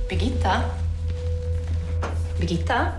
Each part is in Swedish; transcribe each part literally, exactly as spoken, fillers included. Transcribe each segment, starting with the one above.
Birgitta? Birgitta?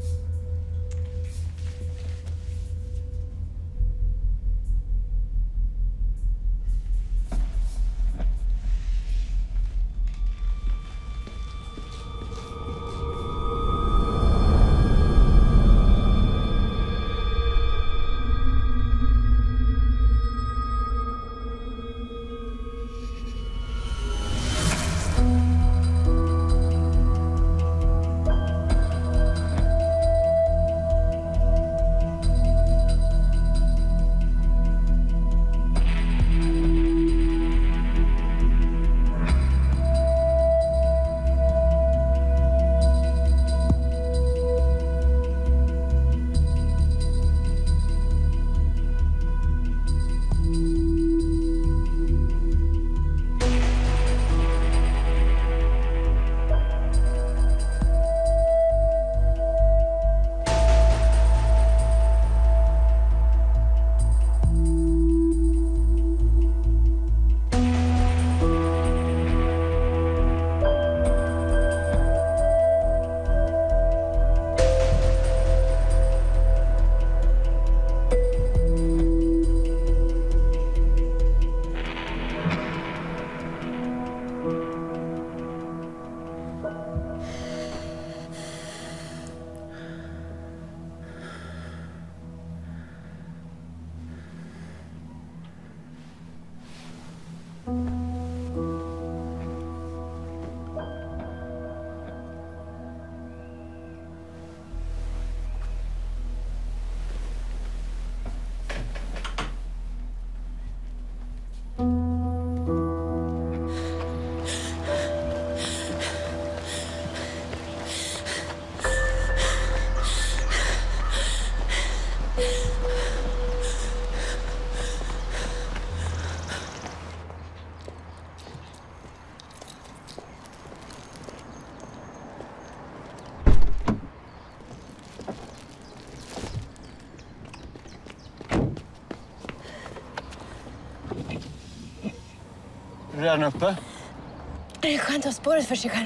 Redan uppe? Det är skönt att ha spåret för sig själv.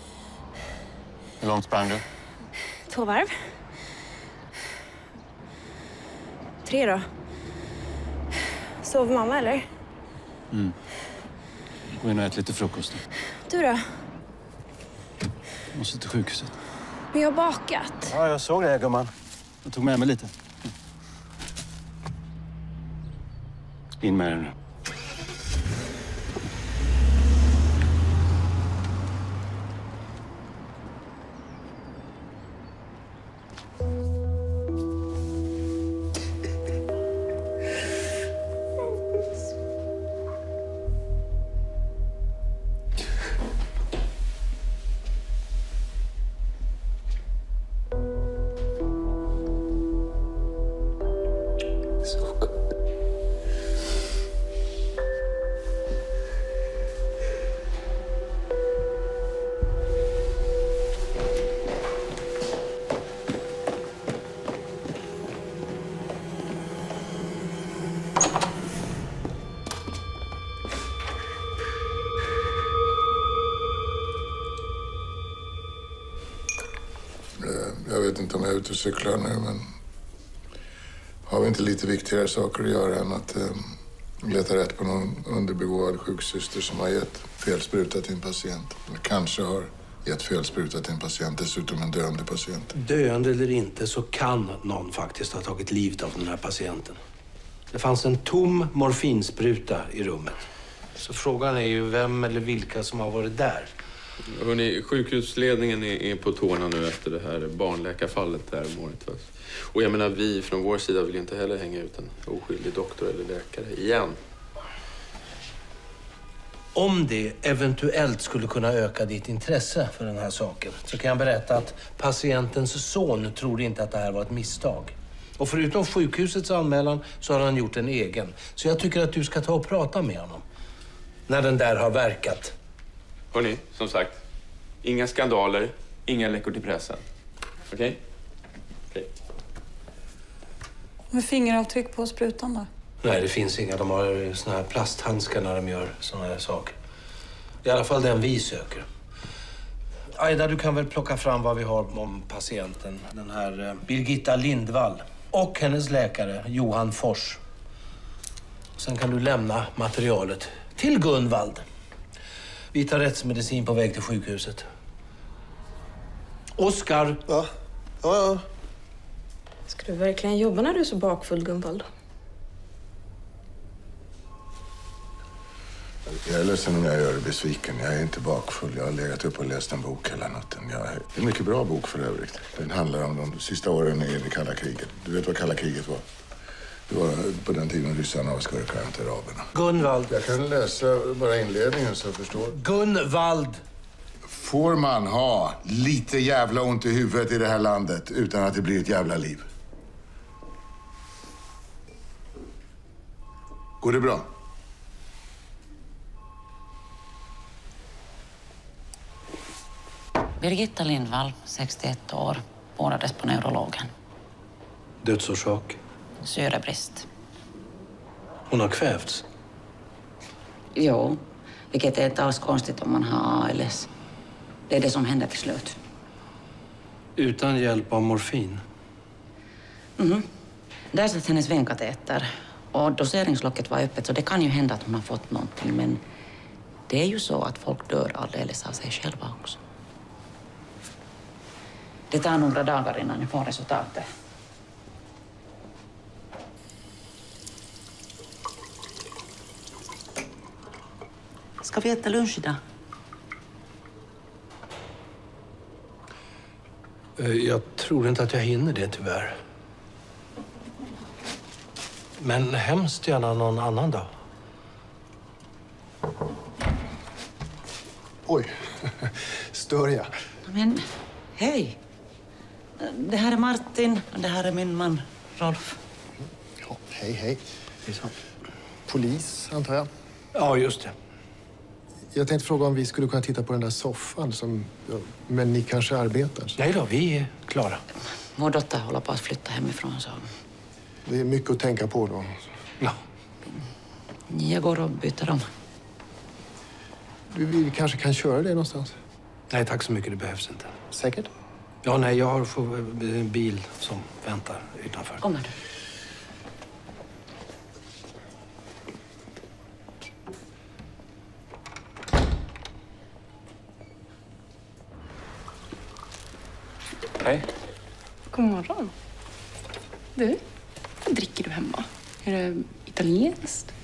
Hur långt sprang du? Två varv. Tre då. Sov mamma, eller? Mm. Gå in och ät lite frukost. Du då? Jag måste till sjukhuset. Men jag har bakat. Ja, jag såg det, gumman. Jag tog med mig lite. In med den nu. Jag vet inte om jag är ute och cyklar nu, men har vi inte lite viktigare saker att göra än att eh, leta rätt på någon underbegåvad sjuksyster som har gett fel spruta till en patient? Eller kanske har gett fel spruta till en patient, dessutom en döende patient. Döende eller inte så kan någon faktiskt ha tagit livet av den här patienten. Det fanns en tom morfinspruta i rummet. Så frågan är ju vem eller vilka som har varit där. Hörrni, sjukhusledningen är på tårna nu efter det här barnläkarfallet där Moritvas. Och jag menar, vi från vår sida vill inte heller hänga ut en oskyldig doktor eller läkare igen. Om det eventuellt skulle kunna öka ditt intresse för den här saken så kan jag berätta att patientens son tror inte att det här var ett misstag. Och förutom sjukhusets anmälan så har han gjort en egen. Så jag tycker att du ska ta och prata med honom när den där har verkat. Hörrni, som sagt, inga skandaler, inga läckor till pressen. Okej? Okay? Okej. Okay. Med fingeravtryck på sprutan då? Nej, det finns inga. De har såna här plasthandskar när de gör såna här saker. I alla fall den vi söker. Aida, du kan väl plocka fram vad vi har om patienten. Den här eh, Birgitta Lindvall. Och hennes läkare, Johan Fors. Sen kan du lämna materialet till Gunvald. Vi tar rättsmedicin på väg till sjukhuset. Oskar! Ja, ja, ja. Ska du verkligen jobba när du är så bakfull, Gunvald? Jag är ledsen om jag gör dig besviken. Jag är inte bakfull. Jag har legat upp och läst en bok hela natten. Jag är... Det är en mycket bra bok för övrigt. Den handlar om de sista åren i det kalla kriget. Du vet vad kalla kriget var? Det var på den tiden ryssarna var skurkar till araberna. Gunvald. Jag kan läsa bara inledningen så jag förstår. Gunvald! Får man ha lite jävla ont i huvudet i det här landet utan att det blir ett jävla liv? Går det bra? Birgitta Lindvall, sextioett år, vårdades på neurologen. Dödsorsak? Syrebrist. Hon har kvävts. Jo, vilket är inte alls konstigt om man har A L S. Det är det som händer till slut. Utan hjälp av morfin? Mhm. Där satt hennes venkateter och doseringslocket var öppet, så det kan ju hända att hon har fått någonting. Men det är ju så att folk dör alldeles av sig själva också. Det tar några dagar innan ni får resultatet. Ska vi äta lunch idag? Jag tror inte att jag hinner det, tyvärr. Men hemskt gärna någon annan dag. Oj, stör jag? Men hej. Det här är Martin och det här är min man Rolf. Ja, hej, hej. Polis, antar jag? Ja, just det. Jag tänkte fråga om vi skulle kunna titta på den där soffan som... Men ni kanske arbetar? Så. Nej då, vi är klara. Vår dotter håller på att flytta hemifrån, så... Det är mycket att tänka på då. Ja. Jag går och byter om. Vi, vi kanske kan köra det någonstans? Nej, tack så mycket. Det behövs inte. Säkert? Ja, nej, jag har få- en bil som väntar utanför. Kom här. Hej. God morgon. Du, vad dricker du hemma? Är det italienskt?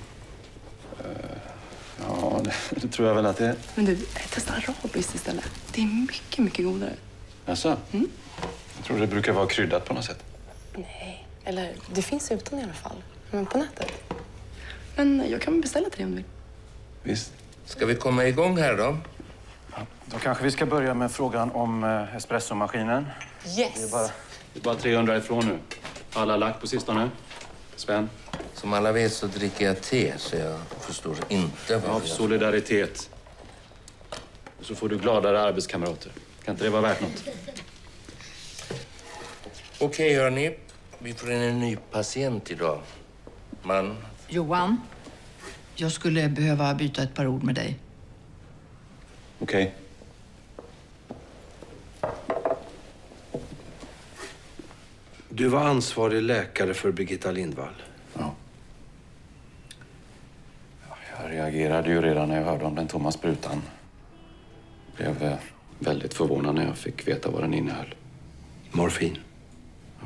Ja, det, det tror jag väl att det är. Men du, testa arabiskt istället. Det är mycket, mycket godare. Jaså? Mm. Jag tror det brukar vara kryddat på något sätt. Nej, eller det finns utan i alla fall. Men på nätet. Men jag kan beställa till dig om du vill. Visst. Ska vi komma igång här då? Ja, då kanske vi ska börja med frågan om eh, espressomaskinen. Yes! Det är bara, det är bara trehundra ifrån nu. Alla lack på sistone. Spänn. Som alla vet så dricker jag te, så jag förstår inte Av varför jag... solidaritet. Och så får du gladare arbetskamrater. Kan inte det vara värt något? Okej, hörni. Vi får in en ny patient idag. Man. Johan, jag skulle behöva byta ett par ord med dig. Okej. Du var ansvarig läkare för Birgitta Lindvall. Ja. Jag reagerade ju redan när jag hörde om den tomma sprutan. Blev eh, väldigt förvånad när jag fick veta vad den innehöll. Morfin. Ja.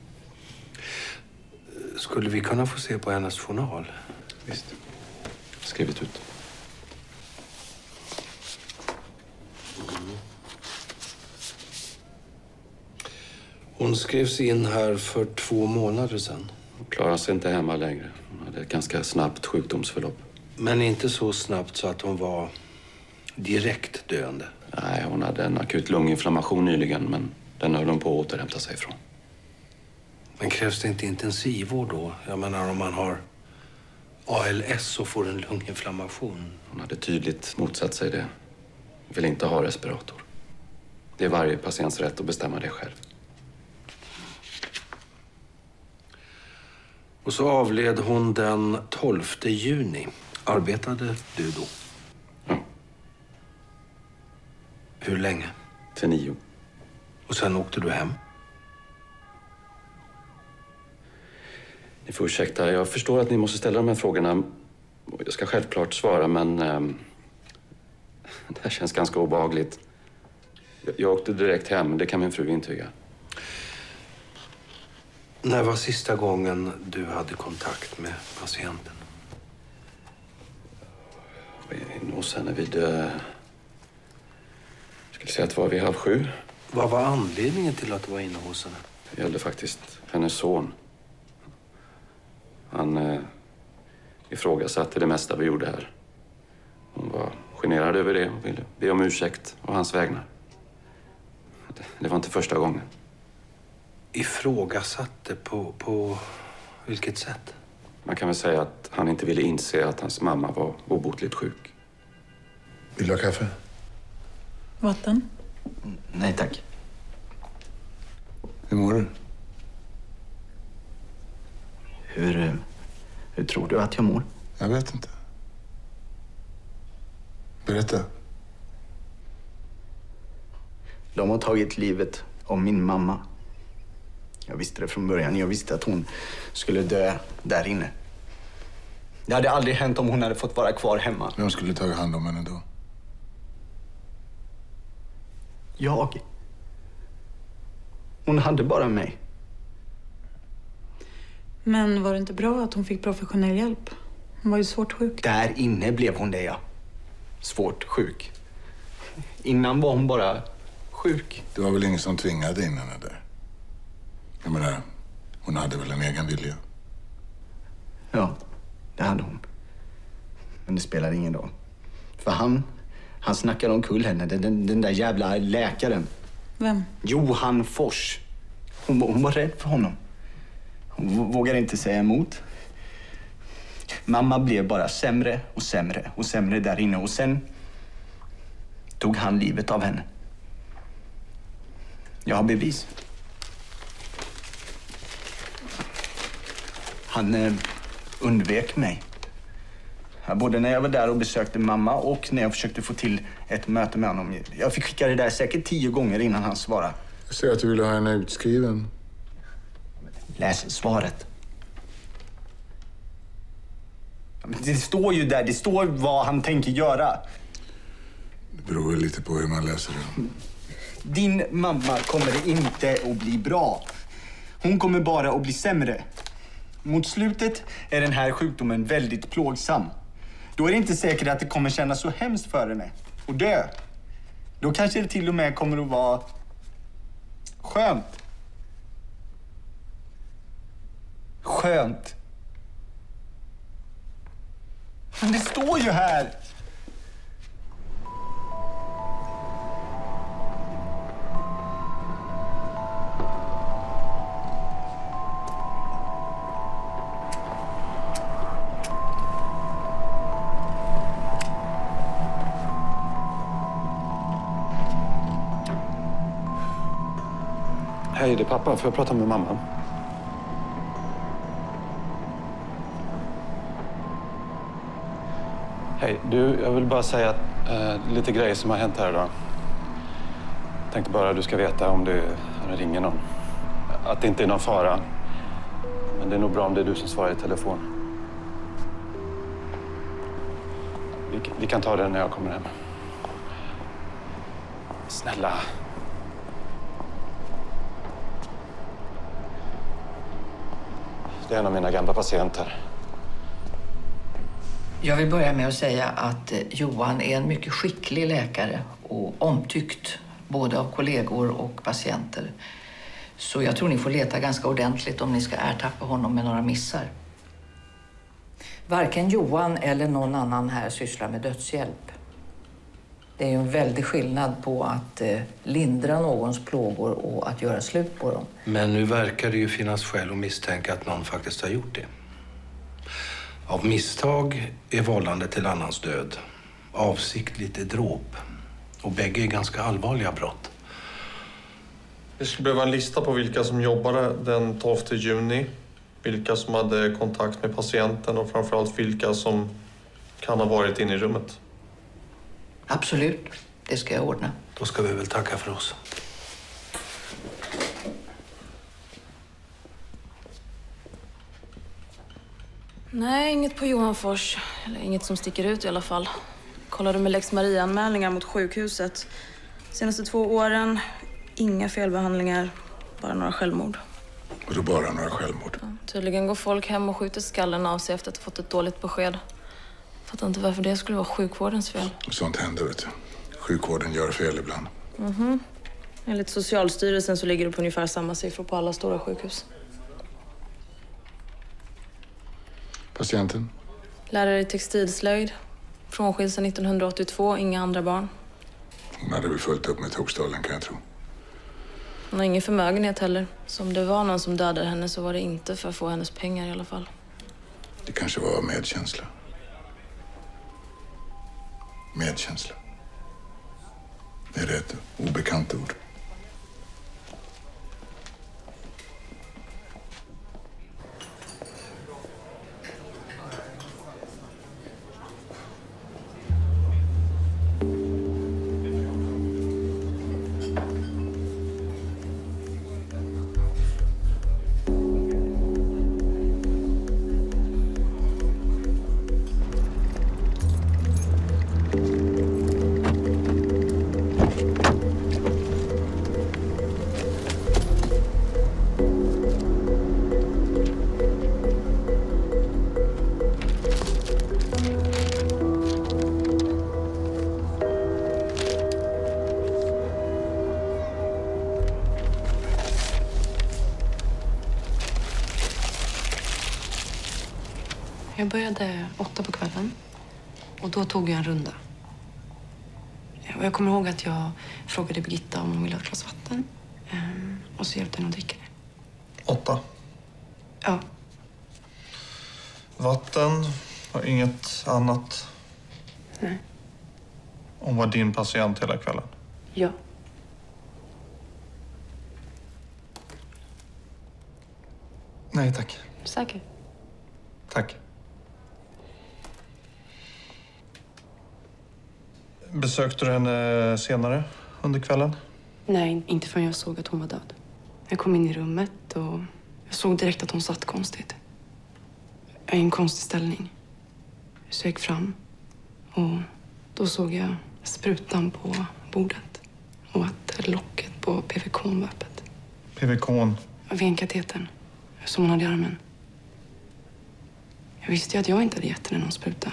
Skulle vi kunna få se på hennes journal? Visst. Skrivit ut. Hon skrevs in här för två månader sedan. Hon klarade sig inte hemma längre. Hon hade ett ganska snabbt sjukdomsförlopp. Men inte så snabbt så att hon var direkt döende. Nej, hon hade en akut lunginflammation nyligen, men den höll hon på att återhämta sig ifrån. Men krävs det inte intensivvård då? Jag menar, om man har A L S och får en lunginflammation. Hon hade tydligt motsatt sig det. Hon vill inte ha respirator. Det är varje patients rätt att bestämma det själv. Och så avled hon den tolfte juni. Arbetade du då? Ja. Hur länge? till nio. Och sen åkte du hem? Ni får ursäkta, jag förstår att ni måste ställa de här frågorna. Jag ska självklart svara, men eh, det här känns ganska obehagligt. Jag, jag åkte direkt hem, det kan min fru intyga. När var sista gången du hade kontakt med patienten? In hos henne vid... Eh, jag skulle säga att det var vid halv sju. Vad var anledningen till att du var inne hos henne? Det gällde faktiskt hennes son. Han eh, ifrågasatte det mesta vi gjorde här. Hon var generad över det och ville be om ursäkt och hans vägnar. Det, det var inte första gången. Ifrågasatte på, på vilket sätt? Man kan väl säga att han inte ville inse att hans mamma var obotligt sjuk. Vill du ha kaffe? Vatten? Nej, tack. Hur mår du? Hur, hur tror du att jag mår? Jag vet inte. Berätta. De har tagit livet av min mamma. Jag visste det från början. Jag visste att hon skulle dö där inne. Det hade aldrig hänt om hon hade fått vara kvar hemma. Vem skulle ta hand om henne då? Jag. Hon hade bara mig. Men var det inte bra att hon fick professionell hjälp? Hon var ju svårt sjuk. Där inne blev hon det, ja. Svårt sjuk. Innan var hon bara sjuk. Det var väl ingen som tvingade in henne där? Jag menar, hon hade väl en egen vilja? Ja, det hade hon. Men det spelade ingen roll. För han, han snackade omkull henne, den, den, den där jävla läkaren. Vem? Johan Fors. Hon, hon var rädd för honom. Hon vågade inte säga emot. Mamma blev bara sämre och sämre och sämre där inne. Och sen tog han livet av henne. Jag har bevis. Han eh, undvek mig. Både när jag var där och besökte mamma och när jag försökte få till ett möte med honom. Jag fick skicka det där säkert tio gånger innan han svarade. Jag ser att du vill ha henne utskriven. Läs svaret. Det står ju där. Det står vad han tänker göra. Det beror väl lite på hur man läser det. Din mamma kommer inte att bli bra. Hon kommer bara att bli sämre. Mot slutet är den här sjukdomen väldigt plågsam. Då är det inte säkert att det kommer kännas så hemskt för henne och dö. Då kanske det till och med kommer att vara skönt. Skönt. Men det står ju här. Hej, det är pappa. Får jag prata med mamma? Hej, du, jag vill bara säga att äh, lite grejer som har hänt här idag. Jag tänkte bara att du ska veta om du ringer någon. Att det inte är någon fara. Men det är nog bra om det är du som svarar i telefon. Vi, vi kan ta det när jag kommer hem. Snälla. Det är en av mina gamla patienter. Jag vill börja med att säga att Johan är en mycket skicklig läkare och omtyckt både av kollegor och patienter. Så jag tror ni får leta ganska ordentligt om ni ska ertappa honom med några missar. Varken Johan eller någon annan här sysslar med dödshjälp. Det är ju en väldig skillnad på att eh, lindra någons plågor och att göra slut på dem. Men nu verkar det ju finnas skäl att misstänka att någon faktiskt har gjort det. Av misstag är vållande till annans död. Avsiktligt är dråp. Och bägge är ganska allvarliga brott. Vi skulle behöva en lista på vilka som jobbade den tolfte juni. Vilka som hade kontakt med patienten och framförallt vilka som kan ha varit inne i rummet. Absolut. Det ska jag ordna. Då ska vi väl tacka för oss. Nej, inget på Johan Fors. Eller inget som sticker ut i alla fall. Kollade med Lex Maria-anmälningar mot sjukhuset. Senaste två åren, inga felbehandlingar, bara några självmord. Och då bara några självmord? Ja, tydligen går folk hem och skjuter skallen av sig efter att ha fått ett dåligt besked. Fattar inte varför det skulle vara sjukvårdens fel. Sånt händer, vet du. Sjukvården gör fel ibland. Mhm. Enligt Socialstyrelsen så ligger det på ungefär samma siffror på alla stora sjukhus. Patienten? Lärare i textilslöjd. Frånskild sedan nittonhundraåttiotvå, inga andra barn. Hon hade väl fullt upp med Tokstalen, kan jag tro. Hon har ingen förmögenhet heller. Så om det var någon som dödade henne så var det inte för att få hennes pengar i alla fall. Det kanske var medkänsla. Medkänsla. Det är ett obekant ord. Jag började åtta på kvällen och då tog jag en runda. Och jag kommer ihåg att jag frågade Birgitta om hon ville ha ett glas vatten. Och så hjälpte henne att dricka det. Åtta? Ja. Vatten och inget annat? Nej. Hon var din patient hela kvällen? Ja. Nej, tack. Säker? Tack. Besökte du henne senare under kvällen? Nej, inte förrän jag såg att hon var död. Jag kom in i rummet och jag såg direkt att hon satt konstigt. I en konstig ställning. Så jag gick fram och då såg jag sprutan på bordet och att locket på P V K:n var öppet. P V K:n? Venkatetern som hon hade i armen. Jag visste ju att jag inte hade gett henne någon spruta.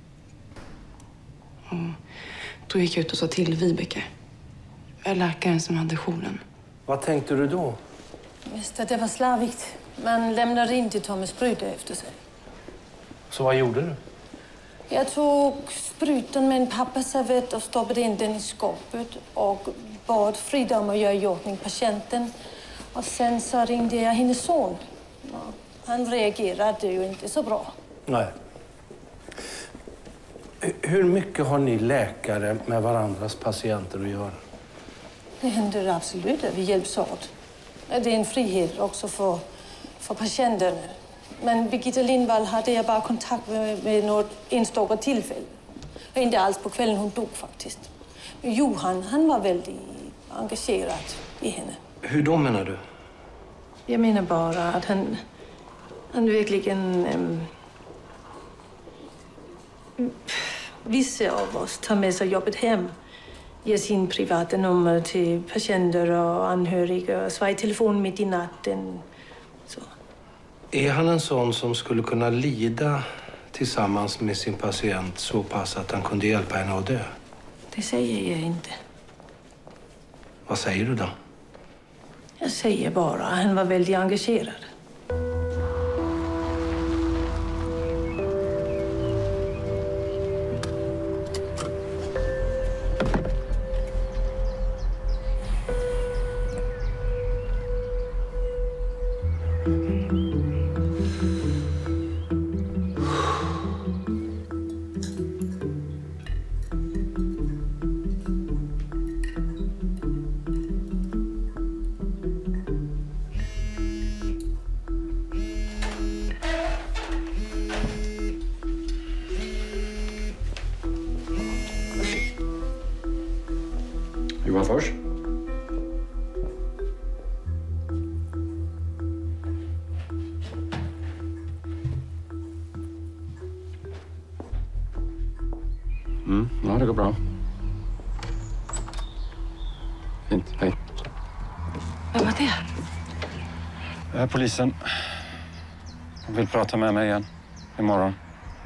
Och då gick jag ut och sa till Vibeke, läkaren som hade jouren. Vad tänkte du då? Jag visste att det var slarvigt. Man lämnar inte ta med spruta efter sig. Så vad gjorde du? Jag tog sprutan med en pappersservett och stoppade in den i skåpet och bad Frida om att göra i ordning patienten. Och sen så ringde jag hennes son. Han reagerade ju inte så bra. Nej. Hur mycket har ni läkare med varandras patienter att göra? Det händer absolut att vi hjälps åt. Det är en frihet också för, för patienterna. Men Birgitta Lindvall hade jag bara kontakt med, med något enstaka tillfälle. Och inte alls på kvällen hon dog faktiskt. Men Johan, han var väldigt engagerad i henne. Hur då menar du? Jag menar bara att han, han verkligen... Um, vissa av oss tar med sig jobbet hem. Ger sin privata nummer till patienter och anhöriga. Svarar i telefon mitt i natten. Så. Är han en sån som skulle kunna lida tillsammans med sin patient så pass att han kunde hjälpa henne att dö? Det säger jag inte. Vad säger du då? Jag säger bara att han var väldigt engagerad. Johan Fors. Mm, ja, det går bra. Fint, hej. Vad var det? Det är polisen. De vill prata med mig igen imorgon.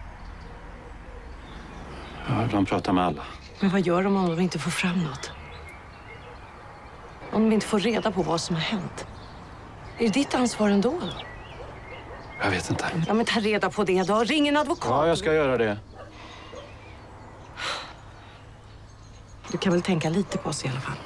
Ja, de pratar med alla. Men vad gör de om de inte får fram något? Om de inte får reda på vad som har hänt? Är det ditt ansvar ändå? Jag vet inte. Ja, men ta reda på det då. Ring en advokat. Ja, jag ska göra det. Du kan väl tänka lite på oss i alla fall.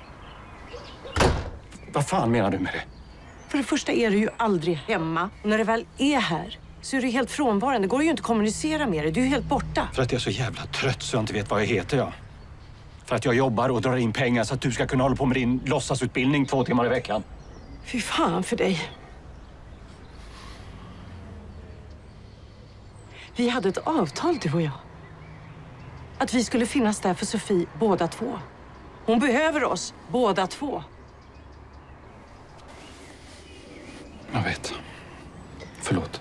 Vad fan menar du med det? För det första är du ju aldrig hemma. Och när du väl är här så är du helt frånvarande. Det går ju inte att kommunicera med dig. Du är helt borta. För att jag är så jävla trött så jag inte vet vad jag heter, jag. För att jag jobbar och drar in pengar så att du ska kunna hålla på med din låtsasutbildning två timmar i veckan. Fy fan för dig. Vi hade ett avtal, du och jag. Att vi skulle finnas där för Sofie båda två. Hon behöver oss båda två. Jag vet. Förlåt.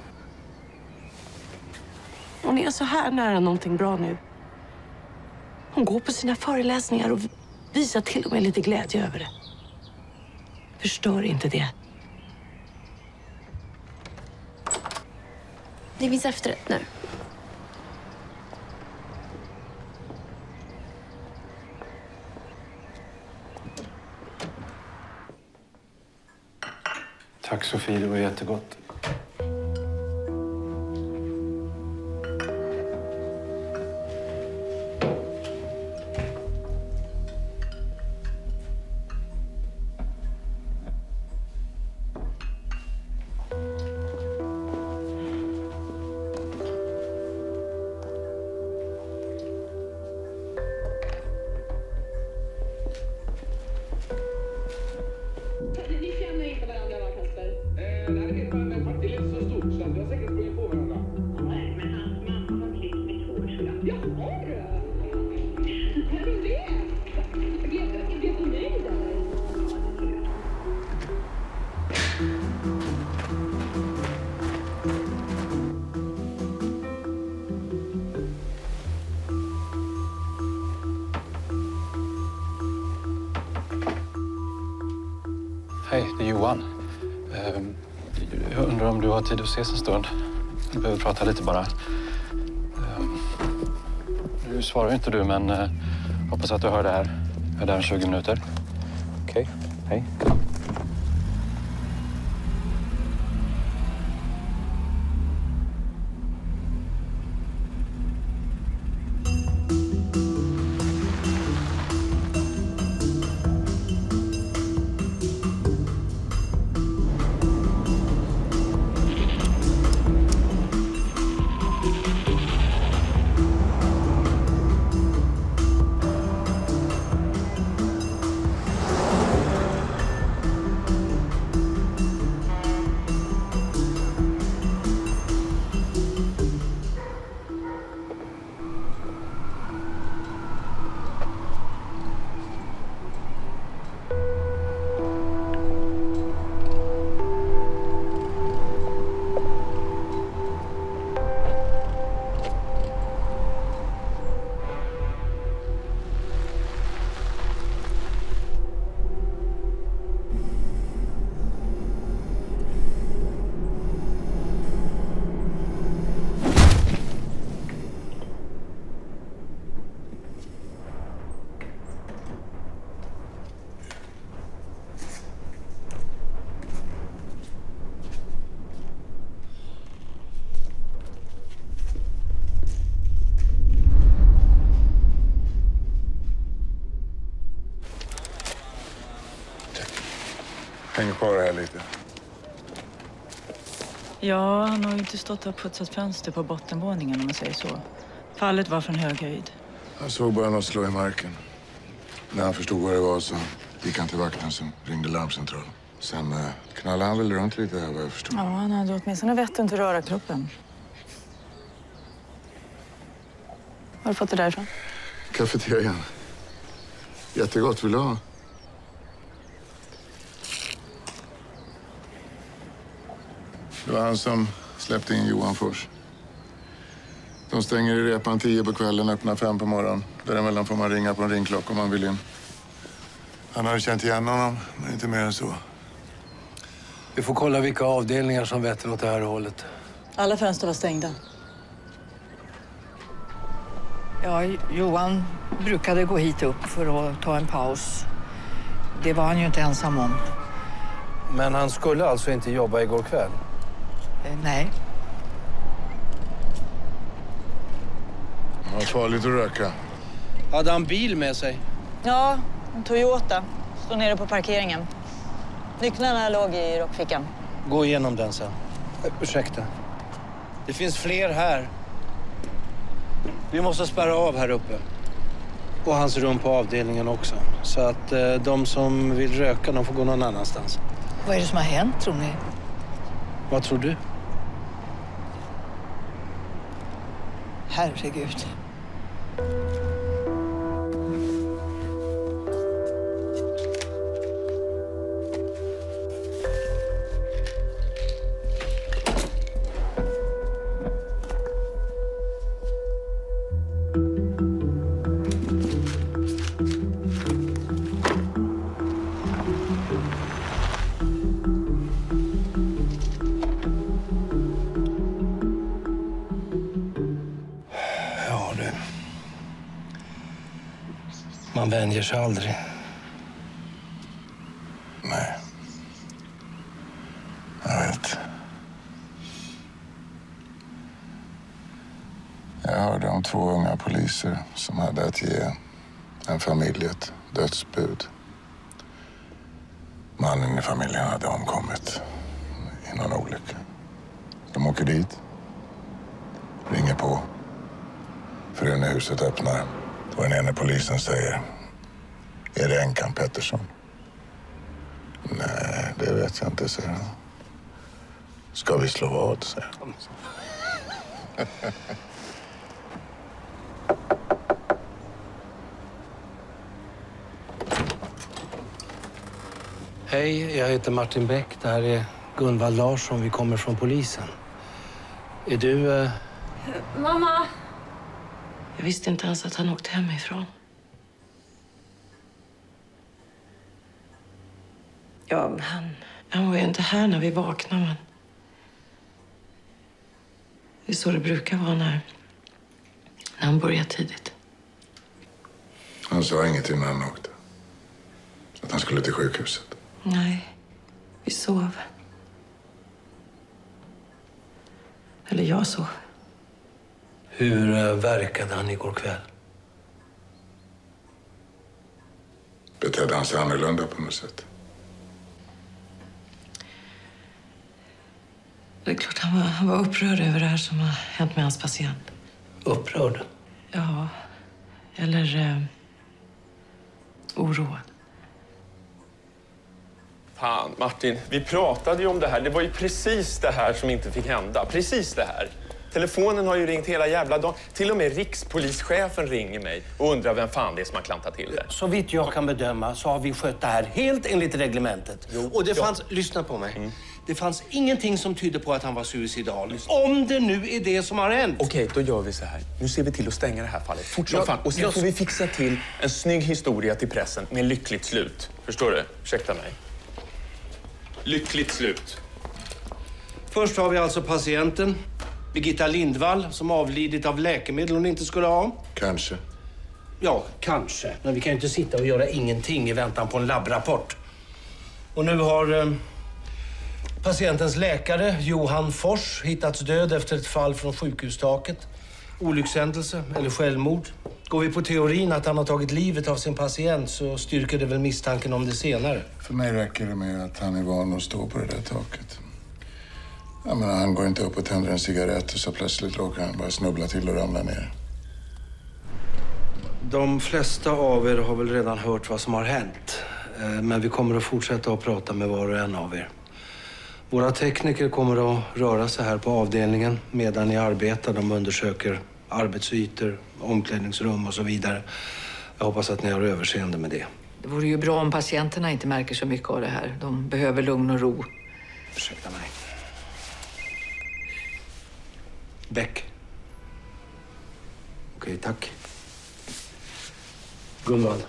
Hon är så här nära någonting bra nu. Hon går på sina föreläsningar och visar till och med lite glädje över det. Förstör inte det. Det finns efterrätt nu. Tack Sofie, det var jättegott. Hej, det är Johan. Ehm, Jag undrar om du har tid att ses en stund. Vi behöver prata lite bara. Ehm, Nu svarar ju inte du, men eh, hoppas att du hör det här. Jag är där om tjugo minuter. Okej, hej. Häng kvar här lite. Ja, han har ju inte stått och putsat fönster på bottenvåningen om man säger så. Fallet var från hög höjd. Han såg bara något slå i marken. När han förstod vad det var så gick han till vakten som ringde larmcentralen. Sen eh, knallade han väl runt lite här vad jag förstod. Ja, han hade åtminstone vett att inte röra kroppen. Har du fått det därifrån? Kafeterian. Jättegott, vill du ha? Det var han som släppte in Johan Fors. De stänger i repan tio på kvällen, öppnar fem på morgonen. Däremellan får man ringa på en ringklocka om man vill in. Han hade känt igen honom, men inte mer än så. Vi får kolla vilka avdelningar som vetter åt det här hållet. Alla fönster var stängda. Ja, Johan brukade gå hit upp för att ta en paus. Det var han ju inte ensam om. Men han skulle alltså inte jobba igår kväll? Eh, nej. Det var farligt att röka. Hade han bil med sig? Ja, en Toyota. Står nere på parkeringen. Nycklarna låg i rockfickan. Gå igenom den sen. Ursäkta. Det finns fler här. Vi måste spärra av här uppe. Och hans rum på avdelningen också. Så att eh, de som vill röka, de får gå någon annanstans. Vad är det som har hänt, tror ni? Vad tror du? Herregud. Man vänjer sig aldrig. Nej. Jag vet. Jag hörde om två unga poliser som hade att ge en familj ett dödsbud. Mannen i familjen hade omkommit i någon olycka. De åker dit, ringer på. Frun i huset öppnar. Och den ene polisen säger, är det änkan Pettersson? Nej, det vet jag inte, säger han. Ska vi slå vad, säger han. Hej, jag heter Martin Bäck. Det här är Gunvald Larsson. Vi kommer från polisen. Är du... Eh... Mamma! Jag visste inte ens att han åkte hemifrån. Ja, han, han var ju inte här när vi vaknade, men... Det är så det brukar vara när, när han börjar tidigt. Han sa ingenting när han åkte. Att han skulle till sjukhuset. Nej, vi sov. Eller jag sov. Hur äh, verkade han igår kväll? Betedde han sig annorlunda på något sätt? Det är klart, han var, han var upprörd över det här som har hänt med hans patient. Upprörd? Ja, eller eh, oroad. Fan, Martin, vi pratade ju om det här. Det var ju precis det här som inte fick hända. Precis det här. Telefonen har ju ringt hela jävla dagen. Till och med rikspolischefen ringer mig och undrar vem fan det är som har klantat till det. Så vitt jag kan bedöma så har vi skött det här helt enligt reglementet. Jo, och det ja. fanns, lyssna på mig. Mm. Det fanns ingenting som tydde på att han var suicidal. Om det nu är det som har hänt. Okej, då gör vi så här. Nu ser vi till att stänga det här fallet. Fort som Ja, fan. Och sen jag... får vi fixa till en snygg historia till pressen med lyckligt slut. Förstår du? Ursäkta mig. Lyckligt slut. Först har vi alltså patienten. Birgitta Lindvall, som avlidit av läkemedel hon inte skulle ha. Kanske. Ja, kanske. Men vi kan ju inte sitta och göra ingenting i väntan på en labbrapport. Och nu har eh, patientens läkare, Johan Fors, hittats död efter ett fall från sjukhustaket. Olyckshändelse eller självmord. Går vi på teorin att han har tagit livet av sin patient så styrker det väl misstanken om det senare. För mig räcker det med att han är van att stå på det där taket. Jag menar, han går inte upp och tänder en cigarett och så plötsligt råkar han bara snubbla till och ramla ner. De flesta av er har väl redan hört vad som har hänt. Men vi kommer att fortsätta att prata med var och en av er. Våra tekniker kommer att röra sig här på avdelningen medan ni arbetar. De undersöker arbetsytor, omklädningsrum och så vidare. Jag hoppas att ni har överseende med det. Det vore ju bra om patienterna inte märker så mycket av det här. De behöver lugn och ro. Ursäkta mig. Bäck. Okej, tack. Gunvald.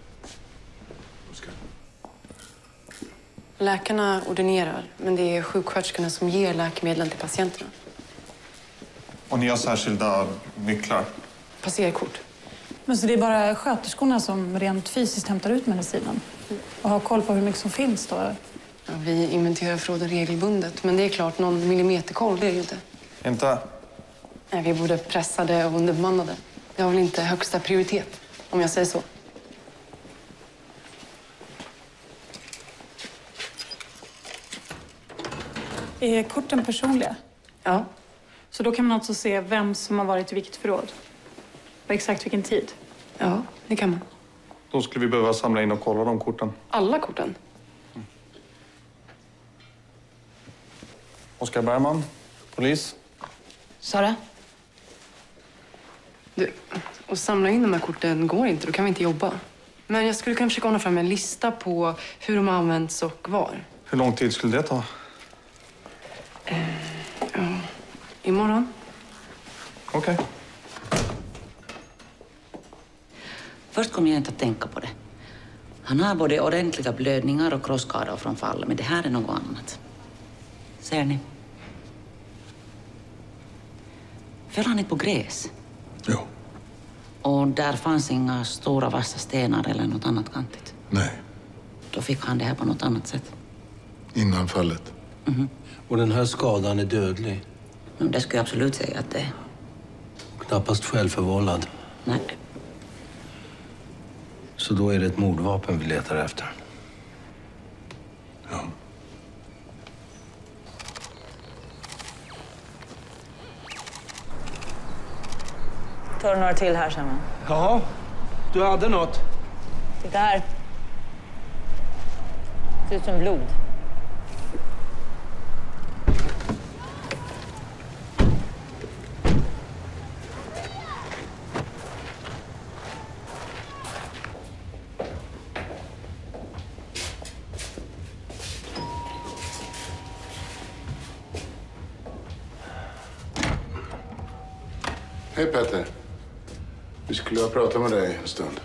Läkarna ordinerar, men det är sjuksköterskorna som ger läkemedlen till patienterna. Och ni har särskilda nycklar? Passerkort. Men så det är bara sköterskorna som rent fysiskt hämtar ut medicinen? Och har koll på hur mycket som finns då? Ja, vi inventerar förråden regelbundet, men det är klart, någon millimeterkoll, det är ju inte. Inte? Nej, vi är både pressade och underbemannade. Det har väl inte högsta prioritet, om jag säger så. Är korten personliga? Ja. Så då kan man alltså se vem som har varit i vilket förråd? Och exakt vilken tid? Ja, det kan man. Då skulle vi behöva samla in och kolla de korten. Alla korten? Mm. Oskar Bergman, polis. Sara? Du, att samla in de här korten går inte, då kan vi inte jobba. Men jag skulle kunna försöka ordna fram en lista på hur de har använts och var. Hur lång tid skulle det ta? Eh, ja, imorgon. Okej. Okay. Först kom jag inte att tänka på det. Han har både ordentliga blödningar och krossskador från fall, men det här är något annat. Ser ni? Föll han inte på gräs? Jo. Och där fanns inga stora vassa stenar eller något annat kantigt? Nej. Då fick han det här på något annat sätt? Innan fallet. Mm-hmm. Och den här skadan är dödlig? Men det skulle jag absolut säga att det är. Knappast självförvållad? Nej. Så då är det ett mordvapen vi letar efter? Ja. Tar du några till här sen? Ja, du hade något. Titta här. Ser ut som blod. Hej Petter. Vi skulle ha pratat med dig en stund.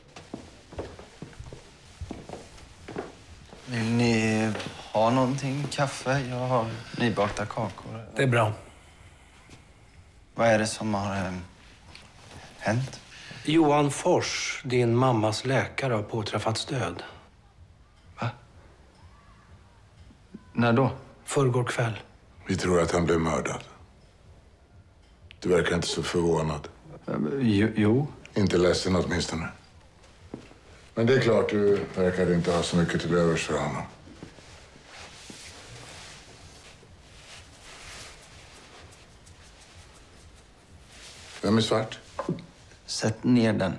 Vill ni ha någonting? Kaffe? Jag har nybakta kakor. Det är bra. Vad är det som har eh, hänt? Johan Fors, din mammas läkare, har påträffats död. Va? När då? Förrgår kväll. Vi tror att han blev mördad. Du verkar inte så förvånad. Jo. jo. Inte ledsen åtminstone. Men det är klart, du verkar inte ha så mycket till övers för honom. Vem är svart? Sätt ner den.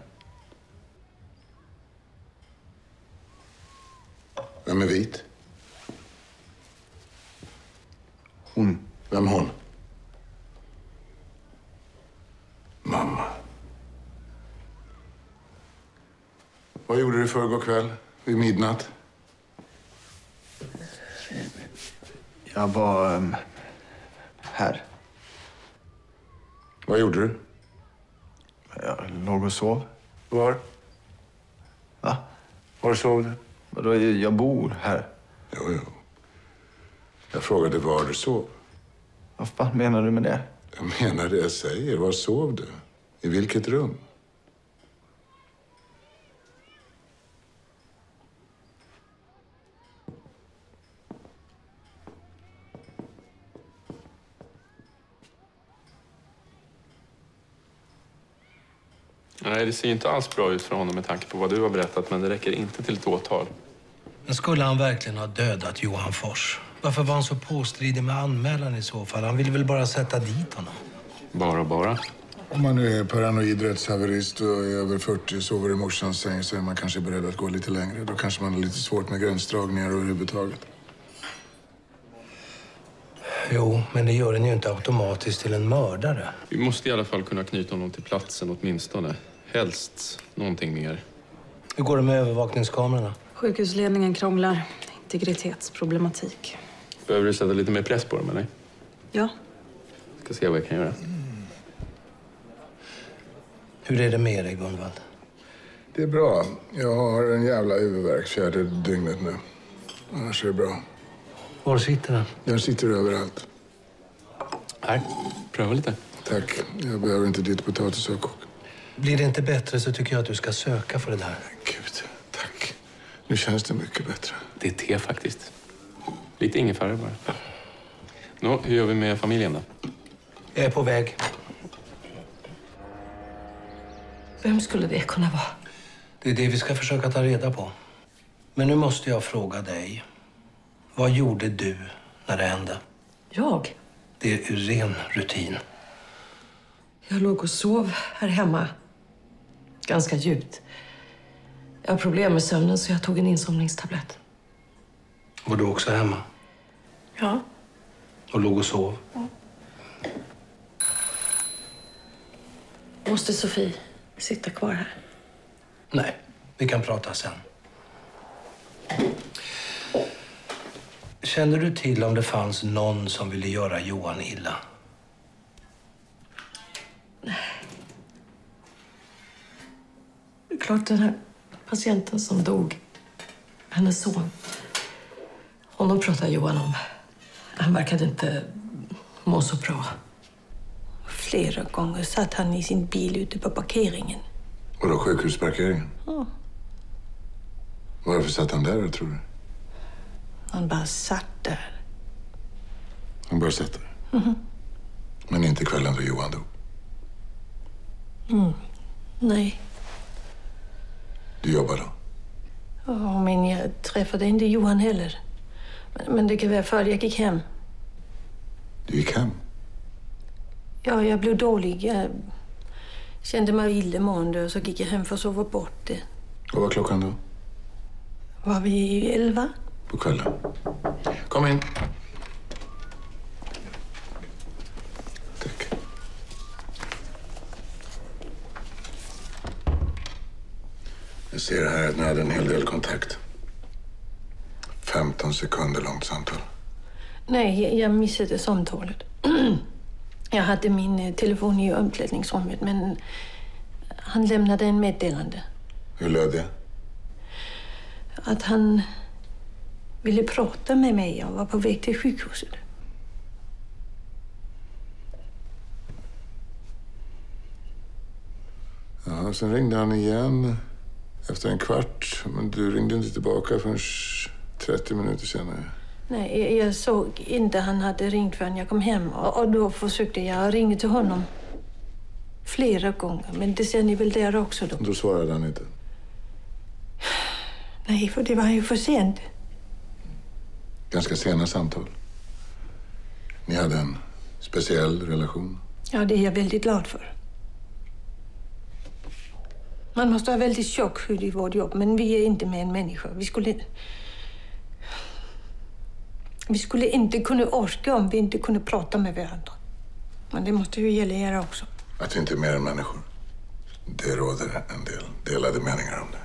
Vem är vit? Hon. Vem hon? Mamma. Vad gjorde du förrgår kväll vid midnatt? Jag var um, här. Vad gjorde du? Jag låg och sov. Var? Va? Var sov du? Vadå, jag bor här. Jo, jo. Jag frågade var du sov. Vad fan menar du med det? Jag menar det jag säger. Var sov du? I vilket rum? Nej, det ser inte alls bra ut för honom med tanke på vad du har berättat, men det räcker inte till ett åtal. Men skulle han verkligen ha dödat Johan Fors? Varför var han så påstridig med anmälan i så fall? Han ville väl bara sätta dit honom? Bara, bara? Om man nu är paranoid rättshaverist och är över fyrtio, sover i morsans säng, så är man kanske beredd att gå lite längre. Då kanske man har lite svårt med gränsdragningar överhuvudtaget. Jo, men det gör den ju inte automatiskt till en mördare. Vi måste i alla fall kunna knyta honom till platsen åtminstone. Helst någonting mer. Hur går det med övervakningskamerorna? Sjukhusledningen krånglar. Integritetsproblematik. Behöver du sätta lite mer press på dem, eller? Ja. Ska se vad jag kan göra. Hur är det med dig, Gunvald? Det är bra. Jag har en jävla huvudvärk fjärde dygnet nu. Annars är det bra. Var sitter den? Den sitter överallt. Här, pröva lite. Tack. Jag behöver inte ditt potatisavkok. Blir det inte bättre så tycker jag att du ska söka för det där. Gud, tack. Nu känns det mycket bättre. Det är te faktiskt. Lite ingefära bara. Nå, hur gör vi med familjen då? Jag är på väg. Vem skulle det kunna vara? Det är det vi ska försöka ta reda på. Men nu måste jag fråga dig. Vad gjorde du när det hände? Jag? Det är ren rutin. Jag låg och sov här hemma. Ganska djupt. Jag har problem med sömnen så jag tog en insomningstablett. Var du också hemma? Ja. Och låg och sov? Ja. Måste Sofie sitta kvar här? Nej, vi kan prata sen. Känner du till om det fanns någon som ville göra Johan illa? Nej. Det är klart den här patienten som dog, hennes son. Honom pratar Johan om. Han verkade inte må så bra. Flera gånger satt han i sin bil ute på parkeringen. Och då sjukhusparkeringen? Ja. Varför satt han där, tror du? Han bara satt där. Han bara satt där? Mhm. Men inte kvällen då Johan dog? Mm. Nej. Du jobbar då? Ja, men jag träffade inte Johan heller. Men, men det kan vara för att jag gick hem. Du gick hem? Ja, jag blev dålig. Jag kände mig illamående och så gick jag hem för att sova bort det. Vad var klockan då? Var vi elva? På kvällen. Kom in. Tack. Jag ser här att ni hade en hel del kontakt. femton sekunder långt samtal. Nej, jag, jag missade samtalet. Jag hade min eh, telefon i omklädningsrummet, men han lämnade en meddelande. Hur löd det? Att han ville prata med mig och var på väg till sjukhuset. Ja, sen ringde han igen efter en kvart. Men du ringde inte tillbaka förrän trettio minuter senare. Nej, jag, jag såg inte han hade ringt förrän jag kom hem. Och, och då försökte jag ringa till honom flera gånger. Men det ser ni väl där också då? Då svarade han inte. Nej, för det var ju för sent. Ganska sena samtal. Ni hade en speciell relation. Ja, det är jag väldigt glad för. Man måste ha väldigt tjock hud i vårt jobb, men vi är inte med en människa. Vi skulle... Vi skulle inte kunna orka om vi inte kunde prata med varandra. Men det måste ju gälla er också. Att vi inte är mer än människor. Det råder en del delade meningar om det.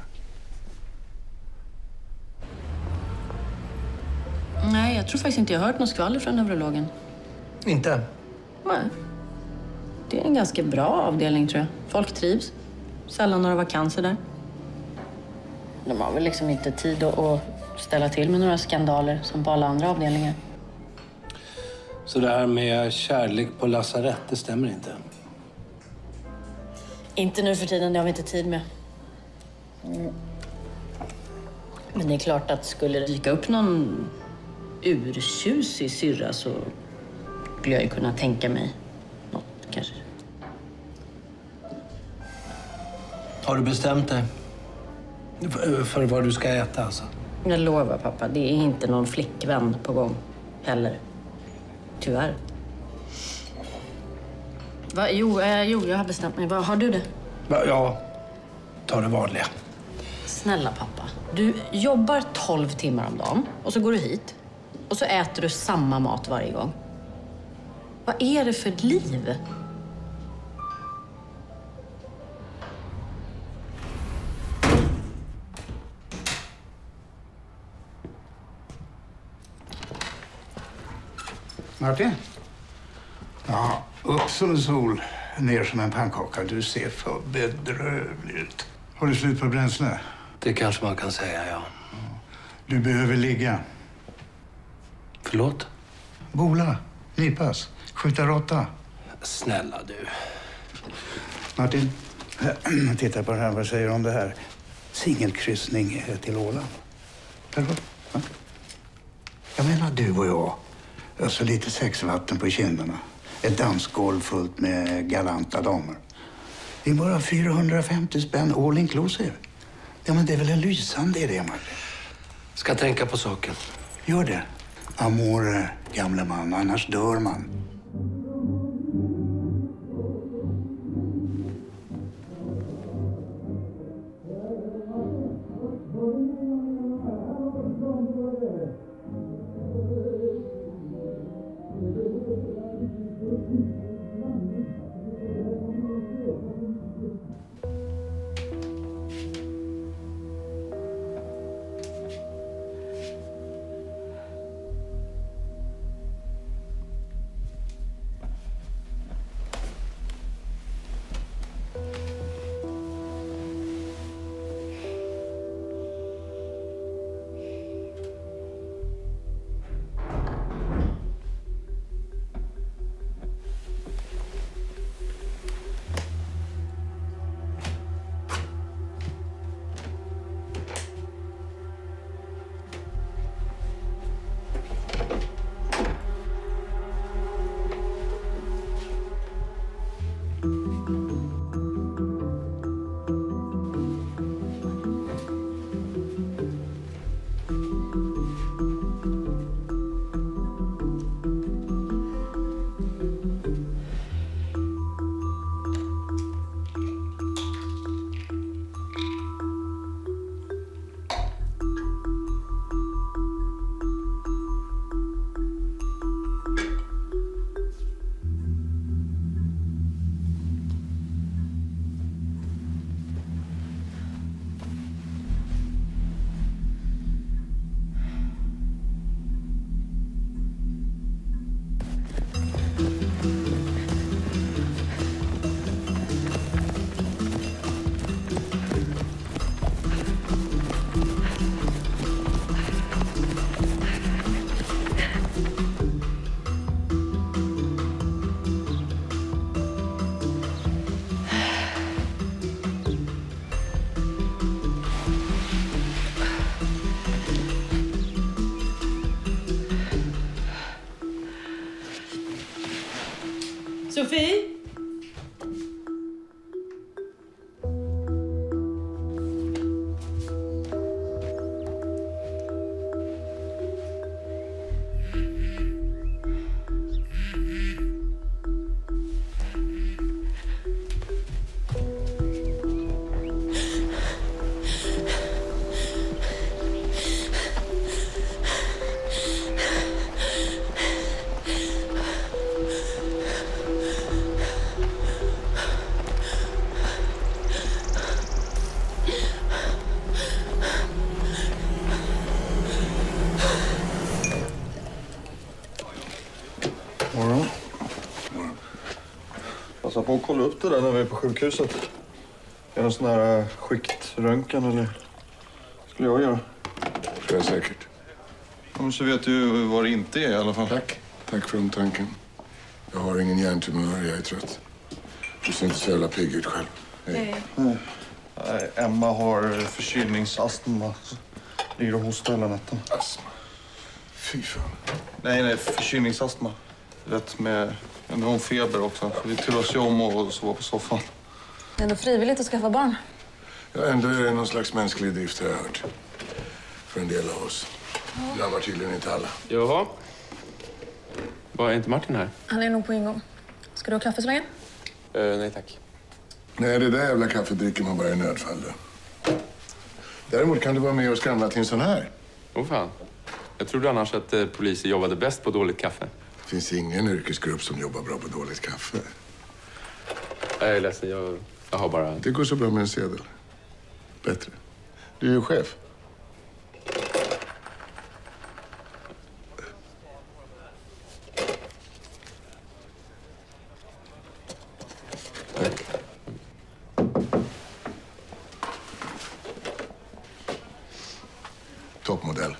Nej, jag tror faktiskt inte jag har hört något skvaller från neurologen. Inte? Nej. Det är en ganska bra avdelning, tror jag. Folk trivs. Sällan några vakanser där. De har väl liksom inte tid att ställa till med några skandaler som på alla andra avdelningar. Så det här med kärlek på lasarett, det stämmer inte? Inte nu för tiden, det har vi inte tid med. Mm. Men det är klart att skulle det dyka upp någon urtjusig syrra så skulle jag ju kunna tänka mig något kanske. Har du bestämt dig för, för vad du ska äta alltså? Jag lovar pappa, det är inte någon flickvän på gång heller. Tyvärr. Va? Jo, eh, jo, jag har bestämt mig. Va, har du det? Va, ja, ta det vanliga. Snälla pappa, du jobbar tolv timmar om dagen och så går du hit och så äter du samma mat varje gång. Vad är det för liv? Martin? Ja, upp som en sol, ner som en pannkaka. Du ser för bedrövlig ut. Har du slut på bränsle? Det kanske man kan säga, ja. Du behöver ligga. Förlåt? Bola, nypas, skjuta råtta. Snälla du. Martin, titta på det här. Vad säger du om det här? Singelkryssning till Åland. Perfekt. Ja. Jag menar du och jag. Alltså lite sexvatten på kinderna. Ett dansgolv fullt med galanta damer. Det är bara fyrahundrafemtio spänn all inclusive. Ja, men det är väl en lysande idé, Martin? Ska tänka på saken. Gör det. Amore, gamle man. Annars dör man. Sofie? Morgon. Passa på att kolla upp det där när vi är på sjukhuset. Är det en sån här skiktröntgen eller? Skulle jag göra. Tror jag säkert. Ja, men så vet du vad det inte är i alla fall. Tack. Tack för omtanken. Jag har ingen hjärntumör, jag är trött. Du ser inte så jävla pigg ut själv. Hej. Nej. Nej, Emma har förkylningsastma. Ligger och hostar hela natten. Astma? Fy fan. Nej, nej, förkylningsastma. Rätt med en hon feber också. Vi turas ju om och sova på soffan. Det är ändå frivilligt att skaffa barn. Ja, ändå är det någon slags mänsklig drift, har jag hört. För en del av oss. Det drabbar tydligen inte alla. Jaha. Var är inte Martin här? Han är nog på ingång. Ska du ha kaffe så länge? Uh, nej, tack. Nej, det där jävla kaffet dricker man bara i nödfall. Däremot kan du vara med och skramla till en sån här. Åh fan. Jag trodde annars att eh, poliser jobbade bäst på dåligt kaffe. Det finns ingen yrkesgrupp som jobbar bra på dåligt kaffe. Jag är ledsen, jag, jag har bara... Det går så bra med en sedel. Bättre. Du är ju chef. Toppmodell.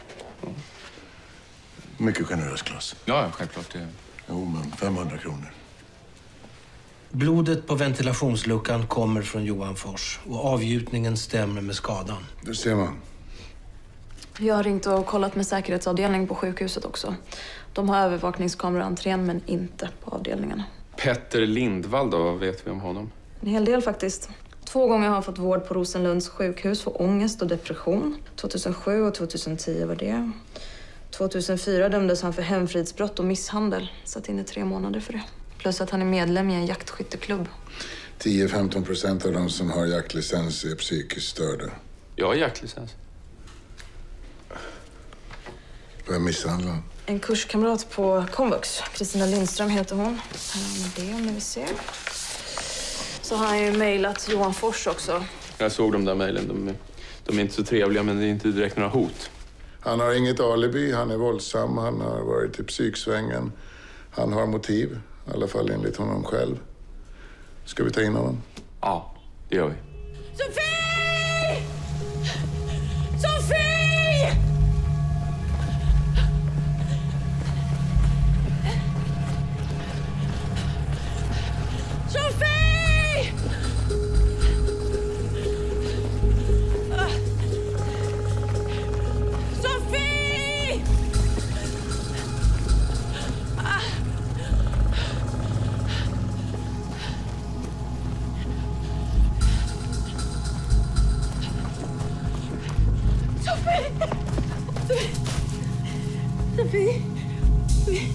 Mycket generös klass. Ja, självklart. Det. Jo, men femhundra kronor. Blodet på ventilationsluckan kommer från Johan Fors och avgjutningen stämmer med skadan. Det ser man. Jag har ringt och kollat med säkerhetsavdelningen på sjukhuset också. De har övervakningskameror i entrén men inte på avdelningarna. Petter Lindvall då, vad vet vi om honom? En hel del faktiskt. Två gånger har han fått vård på Rosenlunds sjukhus för ångest och depression. tjugohundrasju och tjugohundratio var det. tjugohundrafyra dömdes han för hemfridsbrott och misshandel. Satt inne tre månader för det. Plus att han är medlem i en jaktskytteklubb. tio till femton procent av de som har jaktlicens är psykiskt störda. Jag har jaktlicens. Vem misshandlar? En kurskamrat på Komvux. Kristina Lindström heter hon. Här har vi det om ni vill se. Så har han ju mejlat Johan Fors också. Jag såg de där mejlen. De, är- de är inte så trevliga, men det är inte direkt några hot. Han har inget alibi, han är våldsam, han har varit i psyksvängen. Han har motiv, i alla fall enligt honom själv. Ska vi ta in honom? Ja, det gör vi. Sofie! Sofie! Sofie! Sofie! Sofie! Sofie! Sofie!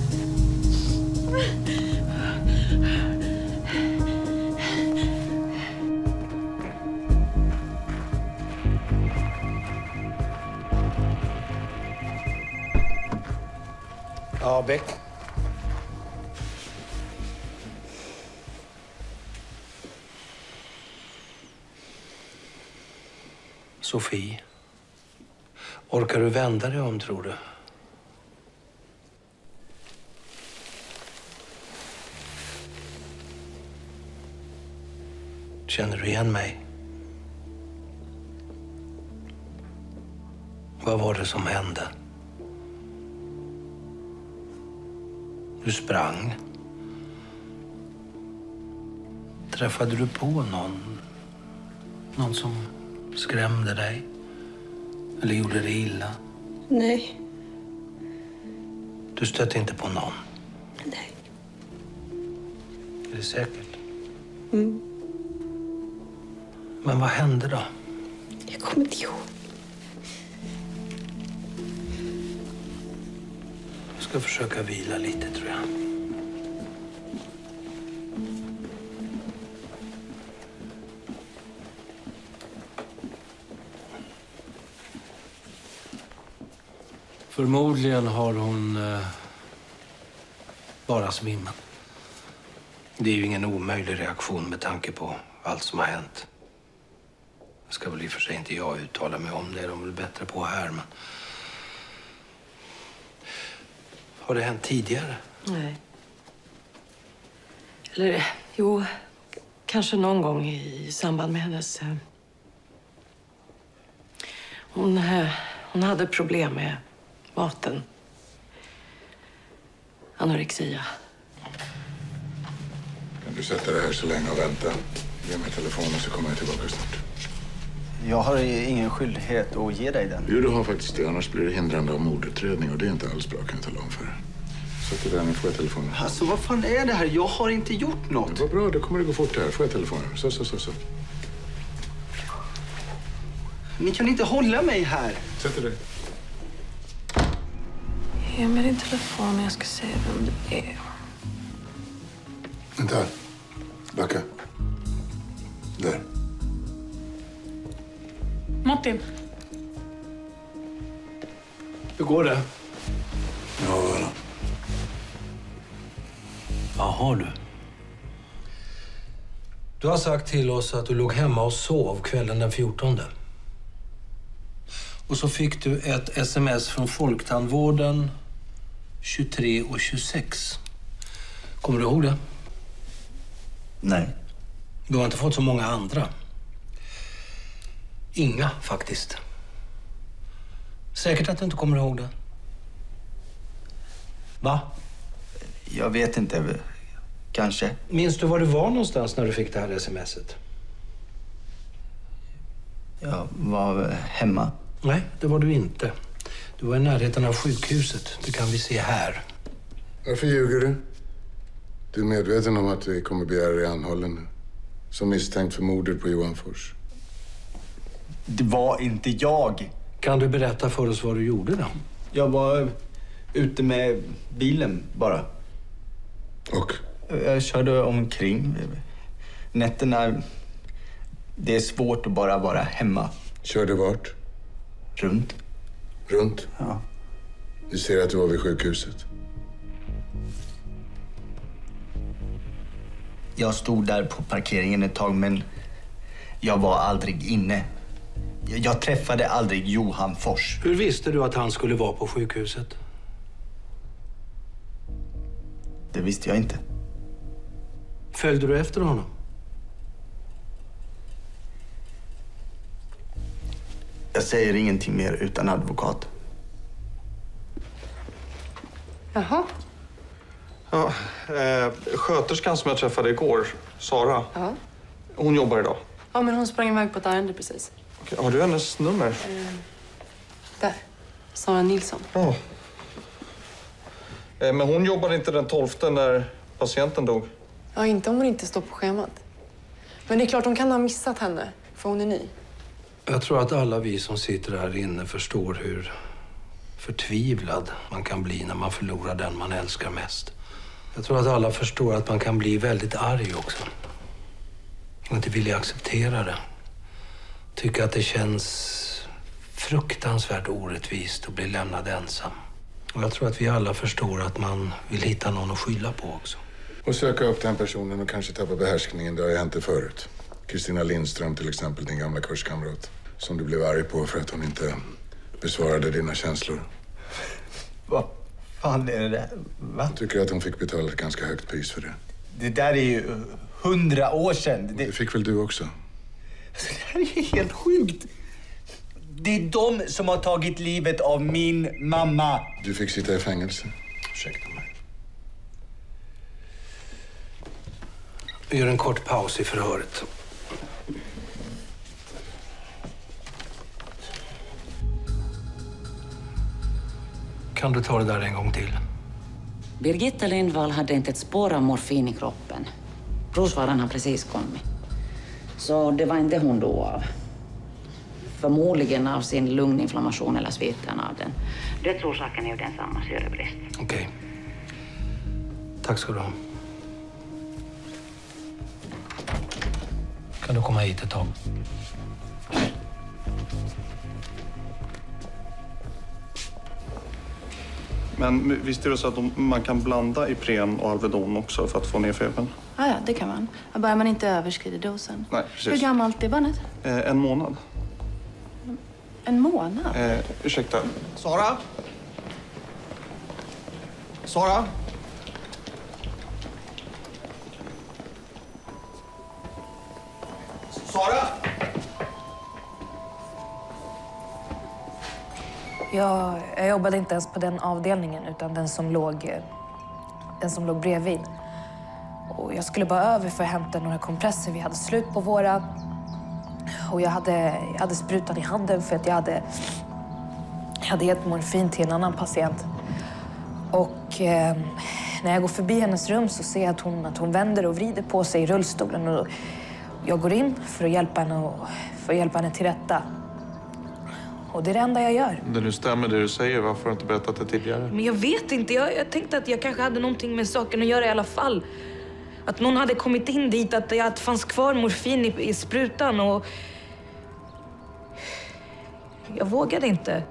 Ja, Beck. Sofie. Orkar du vända dig om, tror du? Känner du igen mig? Vad var det som hände? Du sprang. Träffade du på någon? Någon som skrämde dig? Eller gjorde dig illa? Nej. Du stötte inte på någon? Nej. Är det säkert? Mm. Men vad hände då? Jag kommer inte ihåg. Jag ska försöka vila lite, tror jag. Förmodligen har hon eh, bara svimmat. Det är ju ingen omöjlig reaktion med tanke på allt som har hänt. Det ska väl i och för sig inte jag uttala mig om det. De är väl bättre på här, men... Har det hänt tidigare? Nej. Eller, jo, kanske någon gång i samband med hennes... Eh, hon, eh, hon hade problem med maten. Anorexia. Kan du sätta dig här så länge och vänta? Ge mig telefonen så kommer jag tillbaka snart. Jag har ingen skyldighet att ge dig den. Jo, du har faktiskt det. Annars blir det hindrande av mordutredning och det är inte alls bra, kan jag tala om för er. Sätt dig där, nu får jag telefonen. Alltså, vad fan är det här? Jag har inte gjort något. Det var bra, då kommer det gå fort här. Får jag telefonen? Så, så, så, så. Ni kan inte hålla mig här. Sätt dig där. Ge mig din telefon, jag ska se vem du är. Vänta här. Backa. Där. Martin. Hur går det? Ja, väl. Jaha, du. Du har sagt till oss att du låg hemma och sov kvällen den fjortonde. Och så fick du ett sms från Folktandvården tjugotre och tjugosex. Kommer du ihåg det? Nej. Du har inte fått så många andra. Inga, faktiskt. Säkert att du inte kommer ihåg det. Va? Jag vet inte. Kanske. Minns du var du var någonstans när du fick det här smset? Jag var hemma. Nej, det var du inte. Du var i närheten av sjukhuset. Det kan vi se här. Varför ljuger du? Du är medveten om att vi kommer begära dig anhållen nu. Som misstänkt för mordet på Johan Fors. Det var inte jag. Kan du berätta för oss vad du gjorde då? Jag var ute med bilen bara. Och? Jag körde omkring. Nätterna... Det är svårt att bara vara hemma. Körde vart? Runt. Runt? Ja. Du ser att du var vid sjukhuset. Jag stod där på parkeringen ett tag, men jag var aldrig inne. Jag träffade aldrig Johan Fors. Hur visste du att han skulle vara på sjukhuset? Det visste jag inte. Följde du efter honom? Jag säger ingenting mer utan advokat. Jaha. Ja, eh, sköterskan som jag träffade igår, Sara, Ja. hon jobbar idag. Ja, men hon sprang iväg på ett ärende precis. Okej, har du hennes nummer? Eh, där. Sara Nilsson. Ja. Eh, men hon jobbade inte den tolfte när patienten dog. Ja, inte om hon inte står på schemat. Men det är klart, de kan ha missat henne, för hon är ny. Jag tror att alla vi som sitter här inne förstår hur förtvivlad man kan bli när man förlorar den man älskar mest. Jag tror att alla förstår att man kan bli väldigt arg också. Och inte vilja acceptera det. Tycka att det känns fruktansvärt orättvist att bli lämnad ensam. Och jag tror att vi alla förstår att man vill hitta någon att skylla på också. Och söka upp den personen och kanske tappa behärskningen. Det har ju hänt det förut. Kristina Lindström till exempel, din gamla kurskamrat. Som du blev arg på för att hon inte besvarade dina känslor. Vad fan är det där? Va? Jag tycker att hon fick betala ett ganska högt pris för det. Det där är ju hundra år sedan. Det, det fick väl du också? Alltså, det här är ju helt sjukt. Det är de som har tagit livet av min mamma. Du fick sitta i fängelse. Ursäkta mig. Vi gör en kort paus i förhöret. Kan du ta det där en gång till? Birgitta Lindvall hade inte ett spår av morfin i kroppen. Provsvaren har precis kommit. Så det var inte hon dog av. Förmodligen av sin lunginflammation eller sviten av den. Dödsorsaken är ju densamma, syrebrist. Okej. Okay. Tack ska du ha. Kan du komma hit ett tag? Men visst är det så att man kan blanda Ipren och Alvedon också för att få ner febern? Ja, ja, det kan man. Bara man inte överskrider dosen. Nej, precis. Hur gammalt är barnet? Eh, en månad. En månad? Eh, ursäkta. Sara? Sara? Sara? Jag, jag jobbade inte ens på den avdelningen utan den som låg, den som låg bredvid. Och jag skulle bara över för att hämta några kompresser. Vi hade slut på våra. Och jag hade, jag hade sprutan i handen för att jag hade, jag hade gett morfin till en annan patient. Och eh, när jag går förbi hennes rum så ser jag att hon, att hon vänder och vrider på sig i rullstolen. Och jag går in för att hjälpa henne, och, för att hjälpa henne till rätta. Och det är det enda jag gör. Det nu stämmer det du säger. Varför har du inte berättat det tidigare? Men jag vet inte. Jag, jag tänkte att jag kanske hade någonting med saken att göra i alla fall. Att någon hade kommit in dit, att det fanns kvar morfin i, i sprutan och... Jag vågade inte.